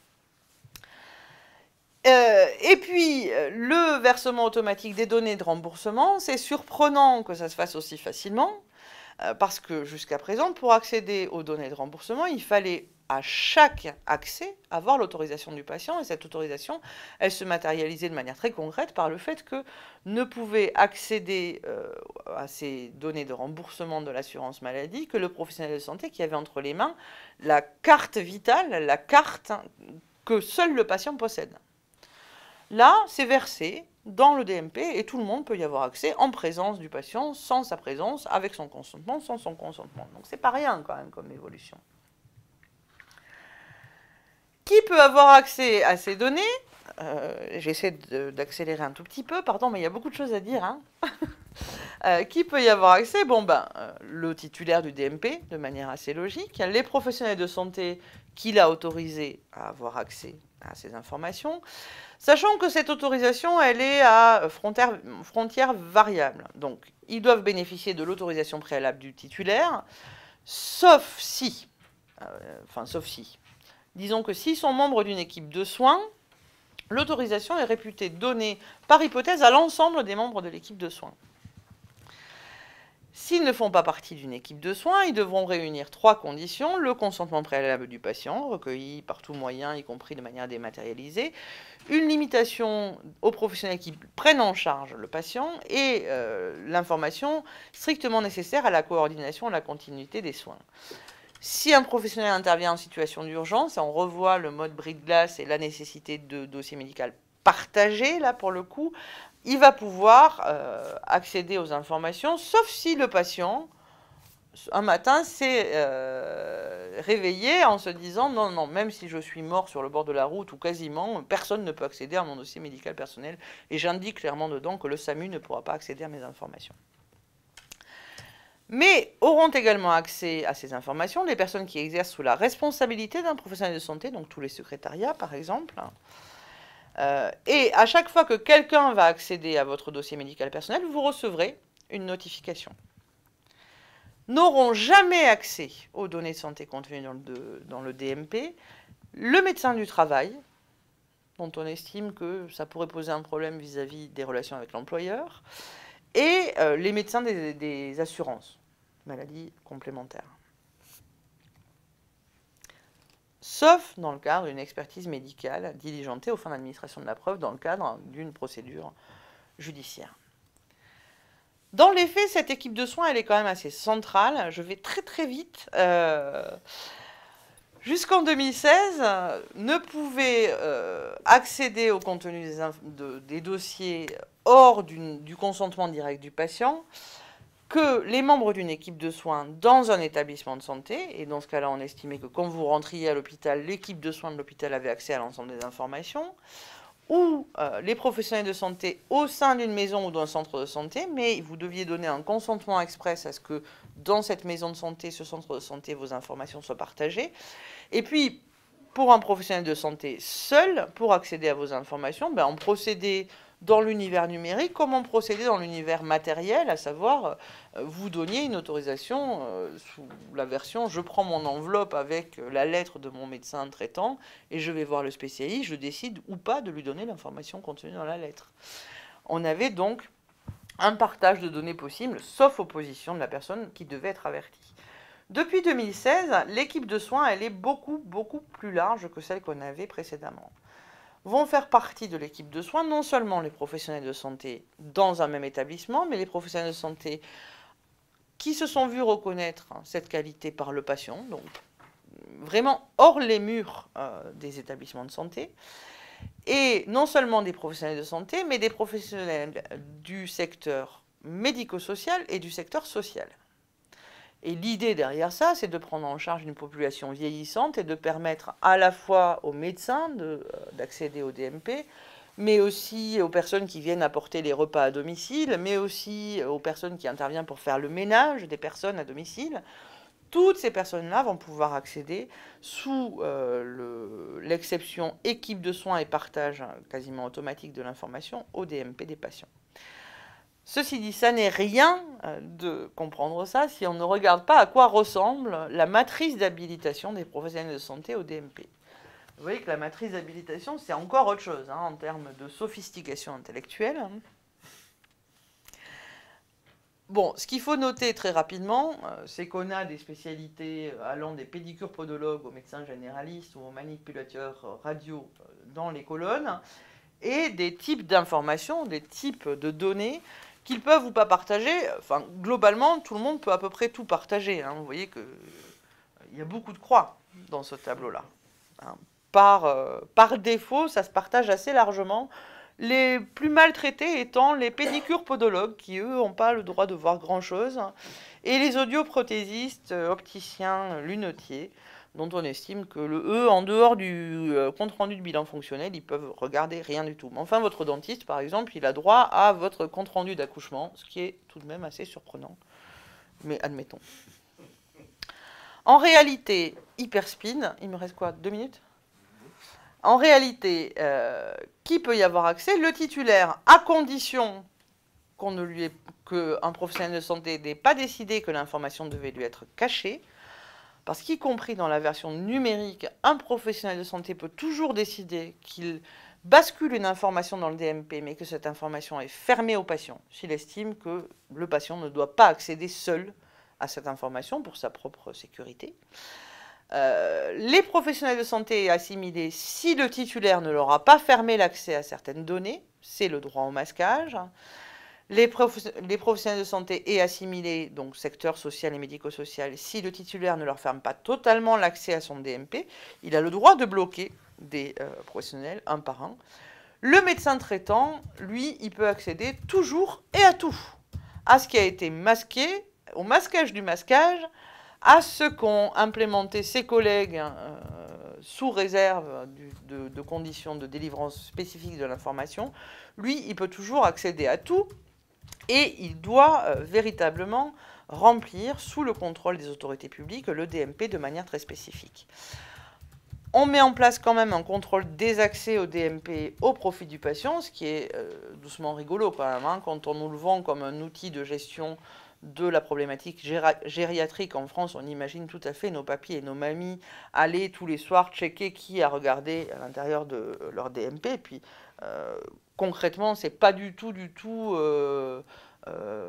Euh, et puis, le versement automatique des données de remboursement, c'est surprenant que ça se fasse aussi facilement, euh, parce que jusqu'à présent, pour accéder aux données de remboursement, il fallait à chaque accès avoir l'autorisation du patient, et cette autorisation, elle se matérialisait de manière très concrète par le fait que ne pouvait accéder euh, à ces données de remboursement de l'assurance maladie que le professionnel de santé qui avait entre les mains la carte vitale, la carte que seul le patient possède. Là, c'est versé dans le D M P et tout le monde peut y avoir accès en présence du patient, sans sa présence, avec son consentement, sans son consentement. Donc c'est pas rien quand même comme évolution. Qui peut avoir accès à ces données? euh, J'essaie d'accélérer un tout petit peu, pardon, mais il y a beaucoup de choses à dire. Hein. euh, qui peut y avoir accès? Bon, ben, euh, le titulaire du D M P, de manière assez logique, les professionnels de santé qu'il a autorisé à avoir accès à ces informations, sachant que cette autorisation, elle est à frontière, frontière variable. Donc, ils doivent bénéficier de l'autorisation préalable du titulaire, sauf si, euh, enfin, sauf si, disons que s'ils sont membres d'une équipe de soins, l'autorisation est réputée donnée par hypothèse à l'ensemble des membres de l'équipe de soins. S'ils ne font pas partie d'une équipe de soins, ils devront réunir trois conditions. Le consentement préalable du patient, recueilli par tout moyen, y compris de manière dématérialisée. Une limitation aux professionnels qui prennent en charge le patient et euh, l'information strictement nécessaire à la coordination et à la continuité des soins. Si un professionnel intervient en situation d'urgence, on revoit le mode bris de glace et la nécessité de dossier médical partagé, là pour le coup, il va pouvoir euh, accéder aux informations, sauf si le patient, un matin, s'est euh, réveillé en se disant « Non, non, même si je suis mort sur le bord de la route ou quasiment, personne ne peut accéder à mon dossier médical personnel. » Et j'indique clairement dedans que le SAMU ne pourra pas accéder à mes informations. Mais auront également accès à ces informations les personnes qui exercent sous la responsabilité d'un professionnel de santé, donc tous les secrétariats par exemple. Euh, et à chaque fois que quelqu'un va accéder à votre dossier médical personnel, vous recevrez une notification. N'auront jamais accès aux données de santé contenues dans le, dans le D M P le médecin du travail, dont on estime que ça pourrait poser un problème vis-à-vis des relations avec l'employeur, et euh, les médecins des, des assurances, maladies complémentaires. Sauf dans le cadre d'une expertise médicale diligentée aux fins d'administration de la preuve dans le cadre d'une procédure judiciaire. Dans les faits, cette équipe de soins, elle est quand même assez centrale. Je vais très très vite. Euh, Jusqu'en deux mille seize, ne pouvait euh, accéder au contenu des, de, des dossiers hors du consentement direct du patient que les membres d'une équipe de soins dans un établissement de santé, et dans ce cas-là, on estimait que quand vous rentriez à l'hôpital, l'équipe de soins de l'hôpital avait accès à l'ensemble des informations, ou euh, les professionnels de santé au sein d'une maison ou d'un centre de santé, mais vous deviez donner un consentement express à ce que dans cette maison de santé, ce centre de santé, vos informations soient partagées. Et puis, pour un professionnel de santé seul, pour accéder à vos informations, ben, on procédait dans l'univers numérique comme on procédait dans l'univers matériel, à savoir, euh, vous donniez une autorisation euh, sous la version « je prends mon enveloppe avec la lettre de mon médecin traitant et je vais voir le spécialiste, je décide ou pas de lui donner l'information contenue dans la lettre ». On avait donc un partage de données possible, sauf opposition de la personne qui devait être avertie. Depuis deux mille seize, l'équipe de soins, elle est beaucoup, beaucoup plus large que celle qu'on avait précédemment. Vont faire partie de l'équipe de soins non seulement les professionnels de santé dans un même établissement, mais les professionnels de santé qui se sont vus reconnaître cette qualité par le patient, donc vraiment hors les murs euh, des établissements de santé, et non seulement des professionnels de santé, mais des professionnels du secteur médico-social et du secteur social. Et l'idée derrière ça, c'est de prendre en charge une population vieillissante et de permettre à la fois aux médecins d'accéder au D M P, mais aussi aux personnes qui viennent apporter les repas à domicile, mais aussi aux personnes qui interviennent pour faire le ménage des personnes à domicile. Toutes ces personnes-là vont pouvoir accéder sous euh, l'exception équipe de soins et partage quasiment automatique de l'information au D M P des patients. Ceci dit, ça n'est rien de comprendre ça si on ne regarde pas à quoi ressemble la matrice d'habilitation des professionnels de santé au D M P. Vous voyez que la matrice d'habilitation, c'est encore autre chose hein, en termes de sophistication intellectuelle. Bon, ce qu'il faut noter très rapidement, c'est qu'on a des spécialités allant des pédicures podologues aux médecins généralistes ou aux manipulateurs radio dans les colonnes, et des types d'informations, des types de données qu'ils peuvent ou pas partager. Enfin, globalement, tout le monde peut à peu près tout partager. Hein. Vous voyez qu'il y a beaucoup de croix dans ce tableau-là. Hein. Par, euh, par défaut, ça se partage assez largement. Les plus maltraités étant les pédicures podologues, qui, eux, n'ont pas le droit de voir grand-chose, et les audioprothésistes, opticiens, lunetiers, dont on estime que, le, eux, en dehors du euh, compte-rendu de bilan fonctionnel, ils peuvent regarder rien du tout. Mais enfin, votre dentiste, par exemple, il a droit à votre compte-rendu d'accouchement, ce qui est tout de même assez surprenant. Mais admettons. En réalité, hyperspin, il me reste quoi, deux minutes ? En réalité, euh, qui peut y avoir accès? Le titulaire, à condition qu'on ne lui ait, qu'un professionnel de santé n'ait pas décidé que l'information devait lui être cachée. Parce qu'y compris dans la version numérique, un professionnel de santé peut toujours décider qu'il bascule une information dans le D M P, mais que cette information est fermée au patient, s'il estime que le patient ne doit pas accéder seul à cette information pour sa propre sécurité. Euh, les professionnels de santé assimilés, si le titulaire ne leur a pas fermé l'accès à certaines données, c'est le droit au masquage. Les, prof... les professionnels de santé et assimilés, donc secteur social et médico-social, si le titulaire ne leur ferme pas totalement l'accès à son D M P, il a le droit de bloquer des euh, professionnels un par un. Le médecin traitant, lui, il peut accéder toujours et à tout, à ce qui a été masqué, au masquage du masquage, à ce qu'ont implémenté ses collègues euh, sous réserve du, de, de conditions de délivrance spécifiques de l'information. Lui, il peut toujours accéder à tout. Et il doit euh, véritablement remplir, sous le contrôle des autorités publiques, le D M P de manière très spécifique. On met en place quand même un contrôle des accès au D M P au profit du patient, ce qui est euh, doucement rigolo quand même, hein, quand on nous le vend comme un outil de gestion de la problématique gériatrique en France. On imagine tout à fait nos papis et nos mamies aller tous les soirs checker qui a regardé à l'intérieur de leur D M P. Et puis, euh, concrètement, c'est pas du tout, du tout euh, euh,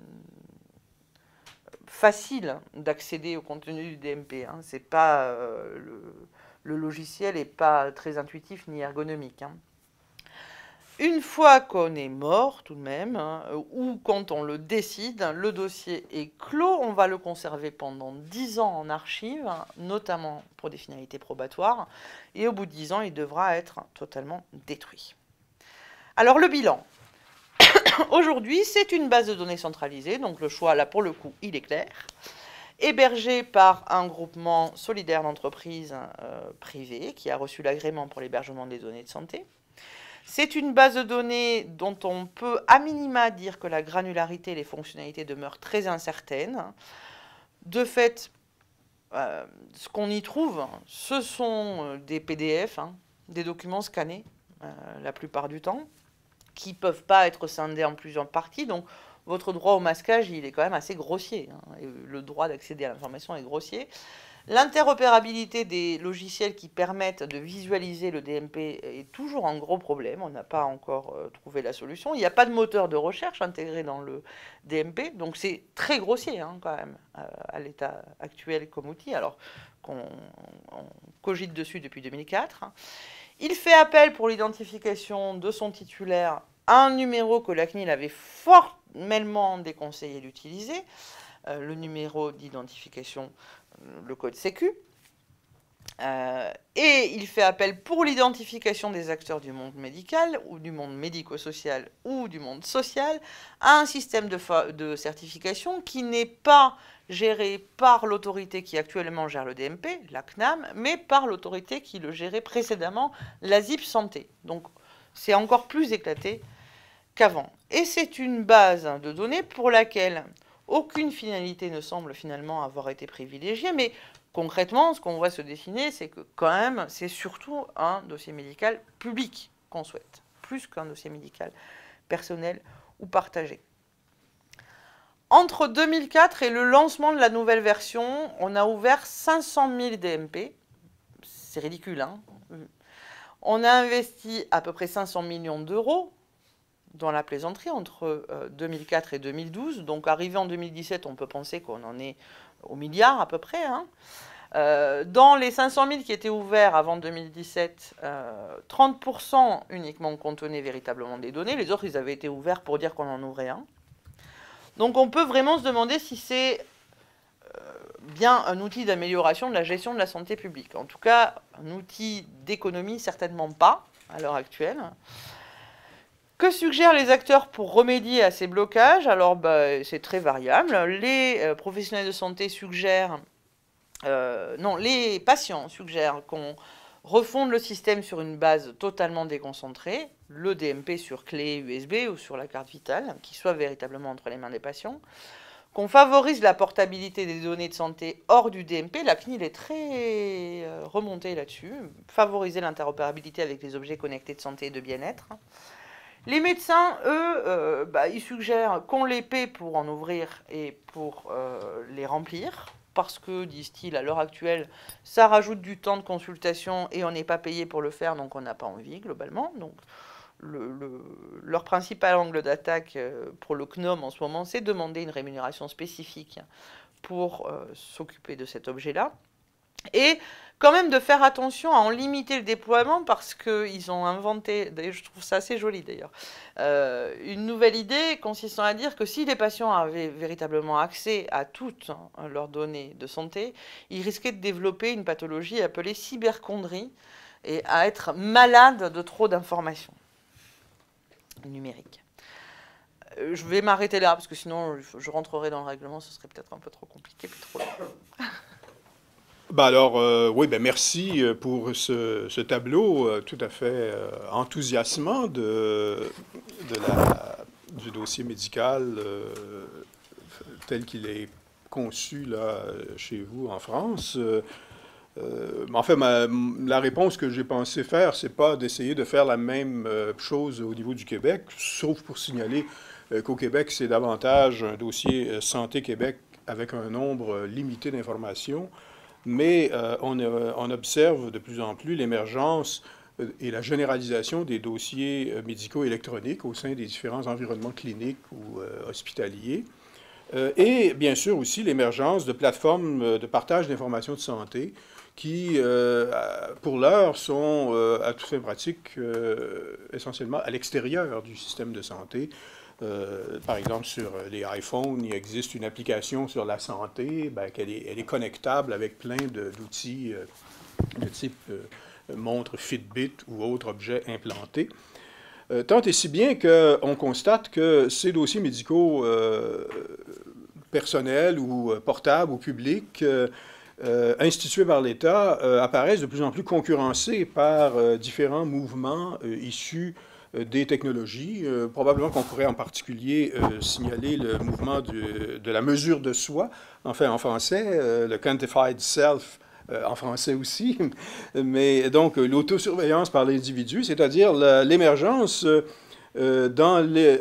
facile d'accéder au contenu du D M P. Hein. C'est pas euh, le, le logiciel n'est pas très intuitif ni ergonomique. Hein. Une fois qu'on est mort, tout de même, hein, ou quand on le décide, le dossier est clos, on va le conserver pendant dix ans en archive, notamment pour des finalités probatoires, et au bout de dix ans, il devra être totalement détruit. Alors le bilan. Aujourd'hui, c'est une base de données centralisée, donc le choix, là, pour le coup, il est clair, hébergée par un groupement solidaire d'entreprises euh, privées qui a reçu l'agrément pour l'hébergement des données de santé. C'est une base de données dont on peut à minima dire que la granularité et les fonctionnalités demeurent très incertaines. De fait, euh, ce qu'on y trouve, ce sont des P D F, hein, des documents scannés euh, la plupart du temps, qui ne peuvent pas être scindés en plusieurs parties. Donc votre droit au masquage, il est quand même assez grossier. Hein, et le droit d'accéder à l'information est grossier. L'interopérabilité des logiciels qui permettent de visualiser le D M P est toujours un gros problème. On n'a pas encore euh, trouvé la solution. Il n'y a pas de moteur de recherche intégré dans le D M P. Donc c'est très grossier hein, quand même euh, à l'état actuel comme outil, alors qu'on cogite dessus depuis deux mille quatre. Il fait appel pour l'identification de son titulaire à un numéro que la C N I L avait formellement déconseillé d'utiliser, euh, le numéro d'identification, le code sécu. Euh, et il fait appel pour l'identification des acteurs du monde médical, ou du monde médico-social, ou du monde social, à un système de, de certification qui n'est pas géré par l'autorité qui actuellement gère le D M P, la C N A M, mais par l'autorité qui le gérait précédemment, la Z I P Santé. Donc c'est encore plus éclaté qu'avant. Et c'est une base de données pour laquelle aucune finalité ne semble finalement avoir été privilégiée, mais concrètement, ce qu'on voit se dessiner, c'est que quand même, c'est surtout un dossier médical public qu'on souhaite, plus qu'un dossier médical personnel ou partagé. Entre deux mille quatre et le lancement de la nouvelle version, on a ouvert cinq cent mille D M P. C'est ridicule, hein? On a investi à peu près cinq cents millions d'euros dans la plaisanterie entre deux mille quatre et deux mille douze. Donc, arrivé en deux mille dix-sept, on peut penser qu'on en est au milliard à peu près. Hein. Euh, dans les cinq cent mille qui étaient ouverts avant deux mille dix-sept, euh, trente pour cent uniquement contenaient véritablement des données. Les autres, ils avaient été ouverts pour dire qu'on en ouvrait un. Donc, on peut vraiment se demander si c'est euh, bien un outil d'amélioration de la gestion de la santé publique. En tout cas, un outil d'économie, certainement pas, à l'heure actuelle. Que suggèrent les acteurs pour remédier à ces blocages? Alors, bah, c'est très variable. Les euh, professionnels de santé suggèrent... Euh, non, les patients suggèrent qu'on refonde le système sur une base totalement déconcentrée, le D M P sur clé U S B ou sur la carte vitale, qui soit véritablement entre les mains des patients, qu'on favorise la portabilité des données de santé hors du D M P. La C N I L est très euh, remontée là-dessus, favoriser l'interopérabilité avec les objets connectés de santé et de bien-être. Les médecins, eux, euh, bah, ils suggèrent qu'on les paie pour en ouvrir et pour euh, les remplir, parce que, disent-ils, à l'heure actuelle, ça rajoute du temps de consultation et on n'est pas payé pour le faire, donc on n'a pas envie, globalement. Donc, le, le, leur principal angle d'attaque pour le C N O M en ce moment, c'est de demander une rémunération spécifique pour euh, s'occuper de cet objet-là. Et quand même de faire attention à en limiter le déploiement parce qu'ils ont inventé, d'ailleurs je trouve ça assez joli d'ailleurs, euh, une nouvelle idée consistant à dire que si les patients avaient véritablement accès à toutes hein, leurs données de santé, ils risquaient de développer une pathologie appelée cyberchondrie et à être malades de trop d'informations numériques. Euh, je vais m'arrêter là parce que sinon je rentrerai dans le règlement, ce serait peut-être un peu trop compliqué, puis trop long. Ben alors, euh, oui, ben merci pour ce, ce tableau euh, tout à fait euh, enthousiasmant de, de la, du dossier médical euh, tel qu'il est conçu là, chez vous en France. Euh, euh, en fait, ma, la réponse que j'ai pensé faire, c'est pas d'essayer de faire la même chose au niveau du Québec, sauf pour signaler euh, qu'au Québec, c'est davantage un dossier euh, Santé Québec avec un nombre euh, limité d'informations, mais euh, on, euh, on observe de plus en plus l'émergence euh, et la généralisation des dossiers euh, médicaux électroniques au sein des différents environnements cliniques ou euh, hospitaliers. Euh, et bien sûr aussi l'émergence de plateformes de partage d'informations de santé qui, euh, pour l'heure, sont euh, à toute fin pratique euh, essentiellement à l'extérieur du système de santé. Euh, par exemple, sur les iPhones, il existe une application sur la santé, ben, qu'elle est, elle est connectable avec plein d'outils euh, de type euh, montre Fitbit ou autres objets implantés. Euh, tant et si bien qu'on constate que ces dossiers médicaux euh, personnels ou euh, portables ou publics euh, euh, institués par l'État euh, apparaissent de plus en plus concurrencés par euh, différents mouvements euh, issus euh, des technologies. Euh, probablement qu'on pourrait en particulier euh, signaler le mouvement du, de la mesure de soi, enfin en français, euh, le Quantified Self, Euh, en français aussi, mais donc l'autosurveillance par l'individu, c'est-à-dire l'émergence euh, dans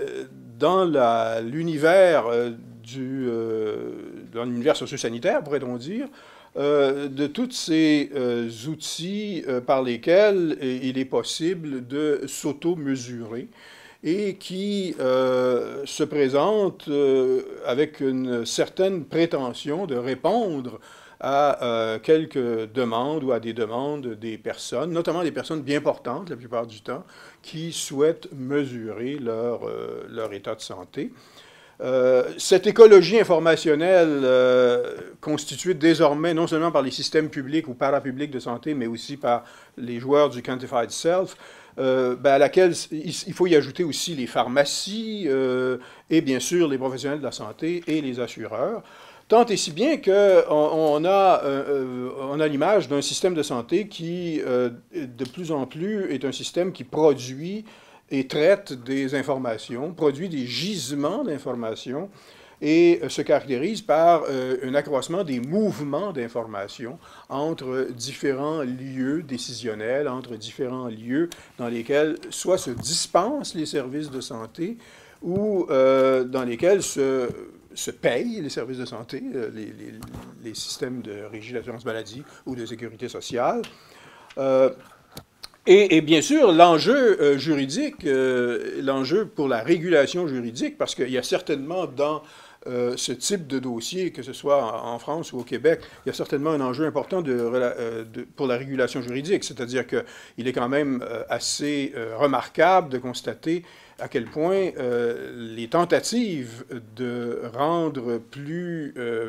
l'univers euh, du euh, dans l'univers socio-sanitaire, pourrait-on dire, euh, de tous ces euh, outils euh, par lesquels il est possible de s'auto-mesurer et qui euh, se présentent euh, avec une certaine prétention de répondre à euh, quelques demandes ou à des demandes des personnes, notamment des personnes bien portantes la plupart du temps, qui souhaitent mesurer leur, euh, leur état de santé. Euh, cette écologie informationnelle euh, constituée désormais non seulement par les systèmes publics ou parapublics de santé, mais aussi par les joueurs du Quantified Self, euh, ben à laquelle il faut y ajouter aussi les pharmacies euh, et bien sûr les professionnels de la santé et les assureurs. Tant et si bien qu'on on a, euh, on a l'image d'un système de santé qui, euh, de plus en plus, est un système qui produit et traite des informations, produit des gisements d'informations et se caractérise par euh, un accroissement des mouvements d'informations entre différents lieux décisionnels, entre différents lieux dans lesquels soit se dispensent les services de santé ou euh, dans lesquels se... se payent les services de santé, les, les, les systèmes de régie d'assurance maladie ou de sécurité sociale. Euh, et, et bien sûr, l'enjeu euh, juridique, euh, l'enjeu pour la régulation juridique, parce qu'il y a certainement dans euh, ce type de dossier, que ce soit en, en France ou au Québec, il y a certainement un enjeu important de, euh, de, pour la régulation juridique, c'est-à-dire qu'il est quand même euh, assez euh, remarquable de constater à quel point euh, les tentatives de rendre plus euh,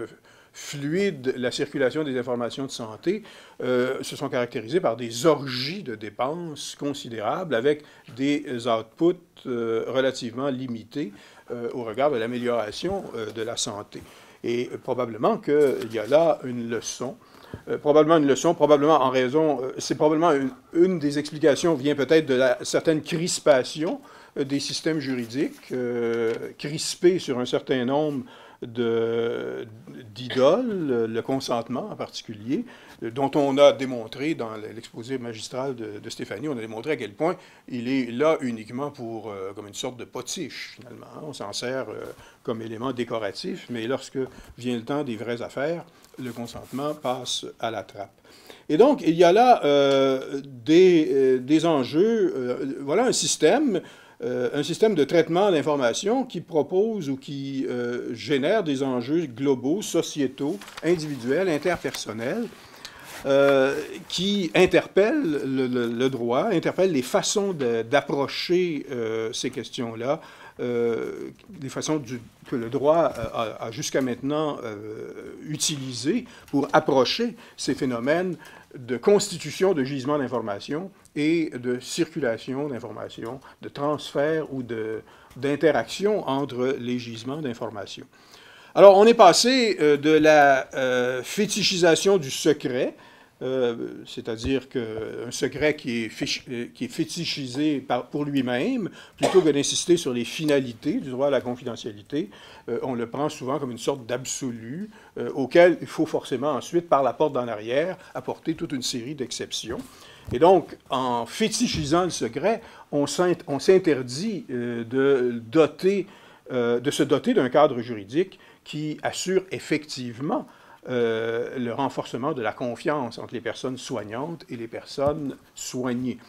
fluide la circulation des informations de santé euh, se sont caractérisées par des orgies de dépenses considérables avec des outputs euh, relativement limités euh, au regard de l'amélioration euh, de la santé. Et euh, probablement qu'il y a là une leçon. Euh, probablement une leçon, probablement en raison, euh, c'est probablement une, une des explications vient peut-être de la certaine crispation des systèmes juridiques, euh, crispés sur un certain nombre d'idoles, le consentement en particulier, dont on a démontré dans l'exposé magistral de, de Stéphanie, on a démontré à quel point il est là uniquement pour, euh, comme une sorte de potiche, finalement. On s'en sert euh, comme élément décoratif, mais lorsque vient le temps des vraies affaires, le consentement passe à la trappe. Et donc, il y a là euh, des, euh, des enjeux, euh, voilà un système Euh, un système de traitement d'information qui propose ou qui euh, génère des enjeux globaux, sociétaux, individuels, interpersonnels, euh, qui interpellent le, le, le droit, interpellent les façons d'approcher euh, ces questions-là, euh, les façons du, que le droit a, a jusqu'à maintenant euh, utilisées pour approcher ces phénomènes de constitution de gisements d'information et de circulation d'informations, de transfert ou d'interaction entre les gisements d'informations. Alors, on est passé euh, de la euh, fétichisation du secret, euh, c'est-à-dire qu'un secret qui est, fiche, qui est fétichisé par, pour lui-même, plutôt que d'insister sur les finalités du droit à la confidentialité, euh, on le prend souvent comme une sorte d'absolu euh, auquel il faut forcément ensuite, par la porte d'en arrière, apporter toute une série d'exceptions. Et donc, en fétichisant le secret, on s'interdit euh, de doter euh, de se doter d'un cadre juridique qui assure effectivement euh, le renforcement de la confiance entre les personnes soignantes et les personnes soignées.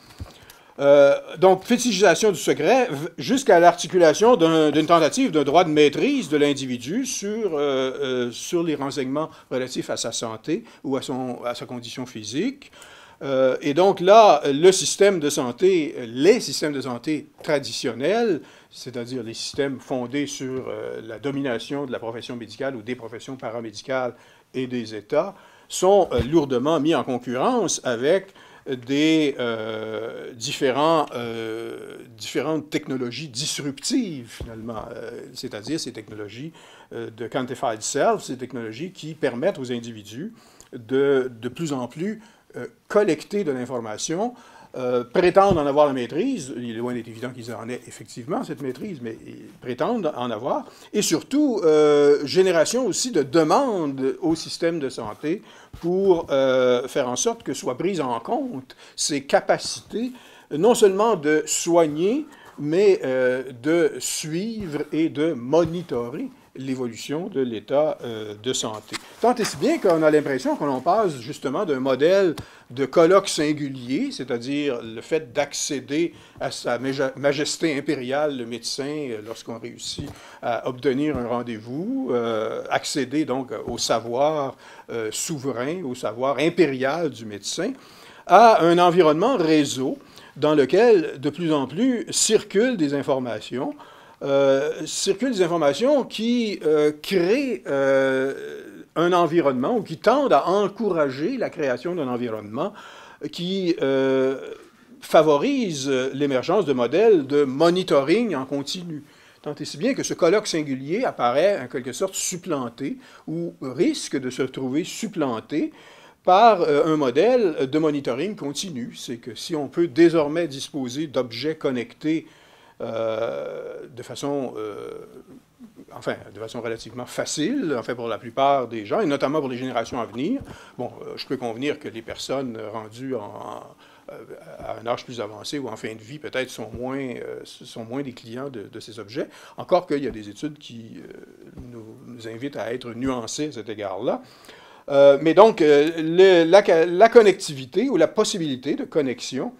Euh, donc, fétichisation du secret jusqu'à l'articulation d'une tentative d'un droit de maîtrise de l'individu sur, euh, euh, sur les renseignements relatifs à sa santé ou à, son, à sa condition physique. Euh, et donc là, le système de santé, les systèmes de santé traditionnels, c'est-à-dire les systèmes fondés sur euh, la domination de la profession médicale ou des professions paramédicales et des États, sont euh, lourdement mis en concurrence avec des euh, différents, euh, différentes technologies disruptives, finalement, euh, c'est-à-dire ces technologies euh, de quantified self, ces technologies qui permettent aux individus de de plus en plus euh, collecter de l'information, euh, prétendent en avoir la maîtrise. Il est loin d'être évident qu'ils en aient effectivement cette maîtrise, mais ils prétendent en avoir. Et surtout, euh, génération aussi de demandes au système de santé pour euh, faire en sorte que soient prises en compte ces capacités, non seulement de soigner, mais euh, de suivre et de monitorer l'évolution de l'état euh, de santé. Tant et si bien qu'on a l'impression qu'on passe justement d'un modèle de colloque singulier, c'est-à-dire le fait d'accéder à sa majesté impériale, le médecin, lorsqu'on réussit à obtenir un rendez-vous, euh, accéder donc au savoir euh, souverain, au savoir impérial du médecin, à un environnement réseau dans lequel de plus en plus circulent des informations, Euh, circulent des informations qui euh, créent euh, un environnement ou qui tendent à encourager la création d'un environnement qui euh, favorise l'émergence de modèles de monitoring en continu. Tant et si bien que ce colloque singulier apparaît en quelque sorte supplanté ou risque de se trouver supplanté par euh, un modèle de monitoring continu. C'est que si on peut désormais disposer d'objets connectés Euh, de façon, euh, enfin, de façon relativement facile, enfin, pour la plupart des gens, et notamment pour les générations à venir. Bon, euh, je peux convenir que les personnes rendues en, en, à un âge plus avancé ou en fin de vie, peut-être, sont moins, euh, sont moins des clients de, de ces objets, encore qu'il y a des études qui euh, nous, nous invitent à être nuancés à cet égard-là. Euh, mais donc, euh, le, la, la connectivité ou la possibilité de connexion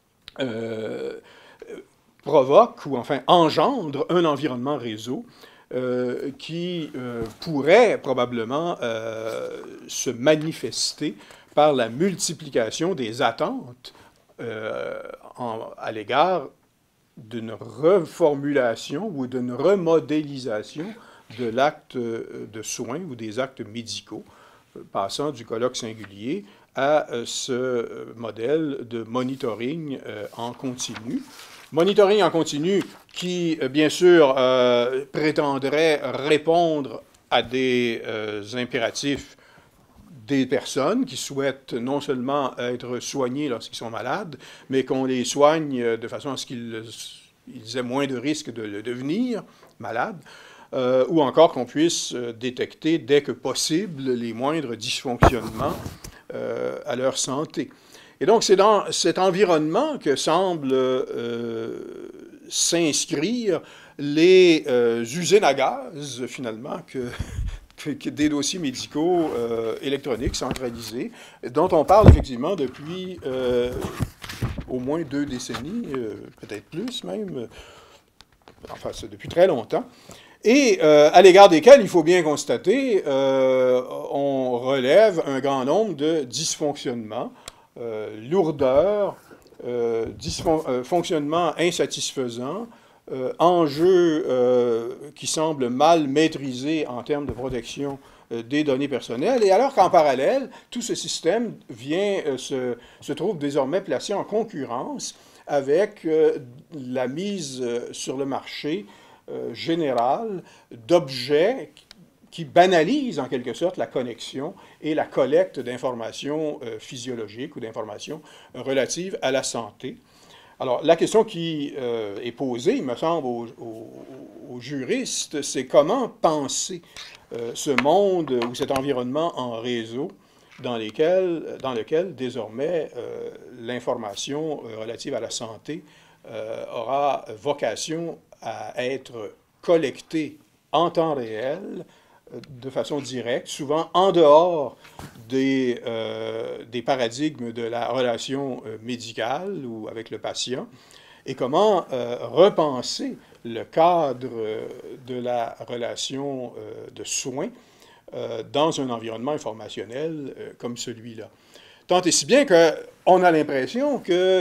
euh, provoque ou enfin engendre un environnement réseau euh, qui euh, pourrait probablement euh, se manifester par la multiplication des attentes euh, en, à l'égard d'une reformulation ou d'une remodélisation de l'acte de soins ou des actes médicaux, passant du colloque singulier à ce modèle de monitoring euh, en continu. Monitoring en continu qui, bien sûr, euh, prétendrait répondre à des euh, impératifs des personnes qui souhaitent non seulement être soignées lorsqu'ils sont malades, mais qu'on les soigne de façon à ce qu'ils ils aient moins de risques de le devenir malades, euh, ou encore qu'on puisse détecter dès que possible les moindres dysfonctionnements euh, à leur santé. Et donc, c'est dans cet environnement que semblent euh, s'inscrire les euh, usines à gaz, finalement, que, que, que des dossiers médicaux euh, électroniques centralisés, dont on parle effectivement depuis euh, au moins deux décennies, euh, peut-être plus même, enfin, c'est depuis très longtemps. Et euh, à l'égard desquels, il faut bien constater, euh, on relève un grand nombre de dysfonctionnements, Euh, lourdeur, euh, euh, fonctionnement insatisfaisant, euh, enjeux euh, qui semblent mal maîtrisés en termes de protection euh, des données personnelles, et alors qu'en parallèle, tout ce système vient, euh, se, se trouve désormais placé en concurrence avec euh, la mise euh, sur le marché euh, général d'objets qui banalise en quelque sorte la connexion et la collecte d'informations euh, physiologiques ou d'informations euh, relatives à la santé. Alors, la question qui euh, est posée, il me semble, aux, aux, aux juristes, c'est comment penser euh, ce monde ou cet environnement en réseau dans, lesquels, dans lequel, désormais, euh, l'information euh, relative à la santé euh, aura vocation à être collectées en temps réel, de façon directe, souvent en dehors des, euh, des paradigmes de la relation euh, médicale ou avec le patient, et comment euh, repenser le cadre euh, de la relation euh, de soins euh, dans un environnement informationnel euh, comme celui-là. Tant et si bien qu'on a l'impression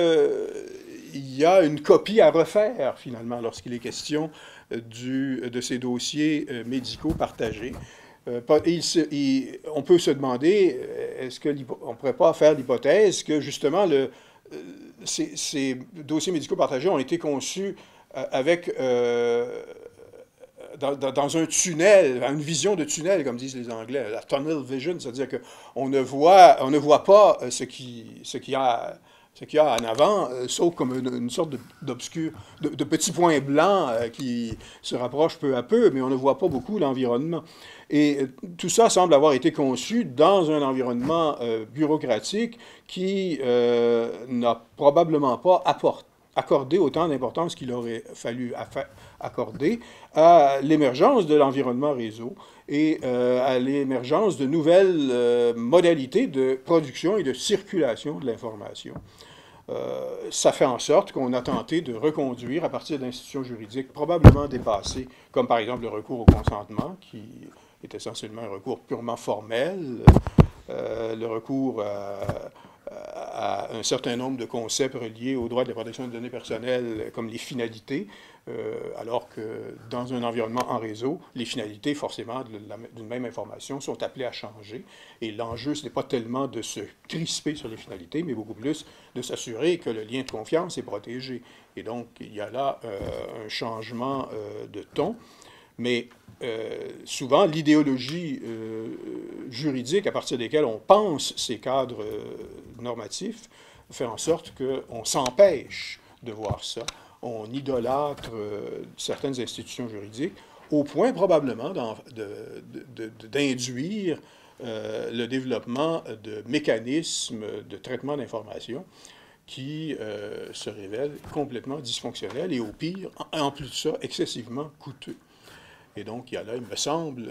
qu'il y a une copie à refaire, finalement, lorsqu'il est question du, de ces dossiers médicaux partagés. Euh, il se, il, on peut se demander, est-ce qu'on ne pourrait pas faire l'hypothèse que, justement, le, ces, ces dossiers médicaux partagés ont été conçus avec... Euh, Dans, dans un tunnel, une vision de tunnel, comme disent les Anglais, la tunnel vision, c'est-à-dire qu'on ne voit, on ne voit pas ce qui, ce qu'il y a, ce qu'il y a en avant, sauf comme une, une sorte d'obscur, de, de petits points blancs qui se rapprochent peu à peu, mais on ne voit pas beaucoup l'environnement. Et tout ça semble avoir été conçu dans un environnement euh, bureaucratique qui euh, n'a probablement pas apporté accorder autant d'importance qu'il aurait fallu accorder à l'émergence de l'environnement réseau et euh, à l'émergence de nouvelles euh, modalités de production et de circulation de l'information. Euh, ça fait en sorte qu'on a tenté de reconduire à partir d'institutions juridiques probablement dépassées, comme par exemple le recours au consentement, qui est essentiellement un recours purement formel, euh, le recours à, à un certain nombre de concepts reliés aux droits de la protection des données personnelles, comme les finalités, euh, alors que dans un environnement en réseau, les finalités, forcément, d'une même information sont appelées à changer. Et l'enjeu, ce n'est pas tellement de se crisper sur les finalités, mais beaucoup plus de s'assurer que le lien de confiance est protégé. Et donc, il y a là euh, un changement euh, de ton. Mais euh, souvent, l'idéologie euh, juridique à partir desquelles on pense ces cadres euh, normatifs fait en sorte qu'on s'empêche de voir ça. On idolâtre euh, certaines institutions juridiques au point probablement d'induire euh, le développement de mécanismes de traitement d'information qui euh, se révèlent complètement dysfonctionnels et au pire, en, en plus de ça, excessivement coûteux. Et donc, il y a là, il me semble,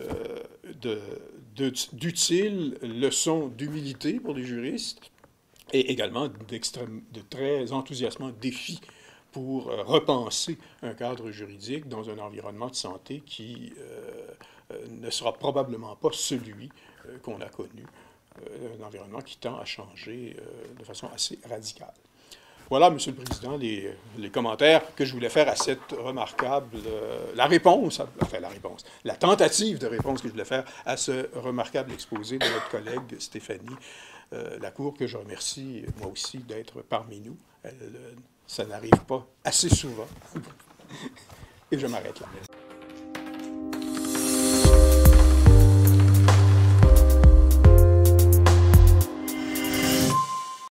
euh, d'utiles leçons d'humilité pour les juristes et également de très enthousiasmants défis pour euh, repenser un cadre juridique dans un environnement de santé qui euh, euh, ne sera probablement pas celui euh, qu'on a connu, euh, un environnement qui tend à changer euh, de façon assez radicale. Voilà, Monsieur le Président, les, les commentaires que je voulais faire à cette remarquable... Euh, la réponse, enfin la réponse, la tentative de réponse que je voulais faire à ce remarquable exposé de notre collègue Stéphanie euh, Lacour, que je remercie, moi aussi, d'être parmi nous. Elle, ça n'arrive pas assez souvent. Et je m'arrête là.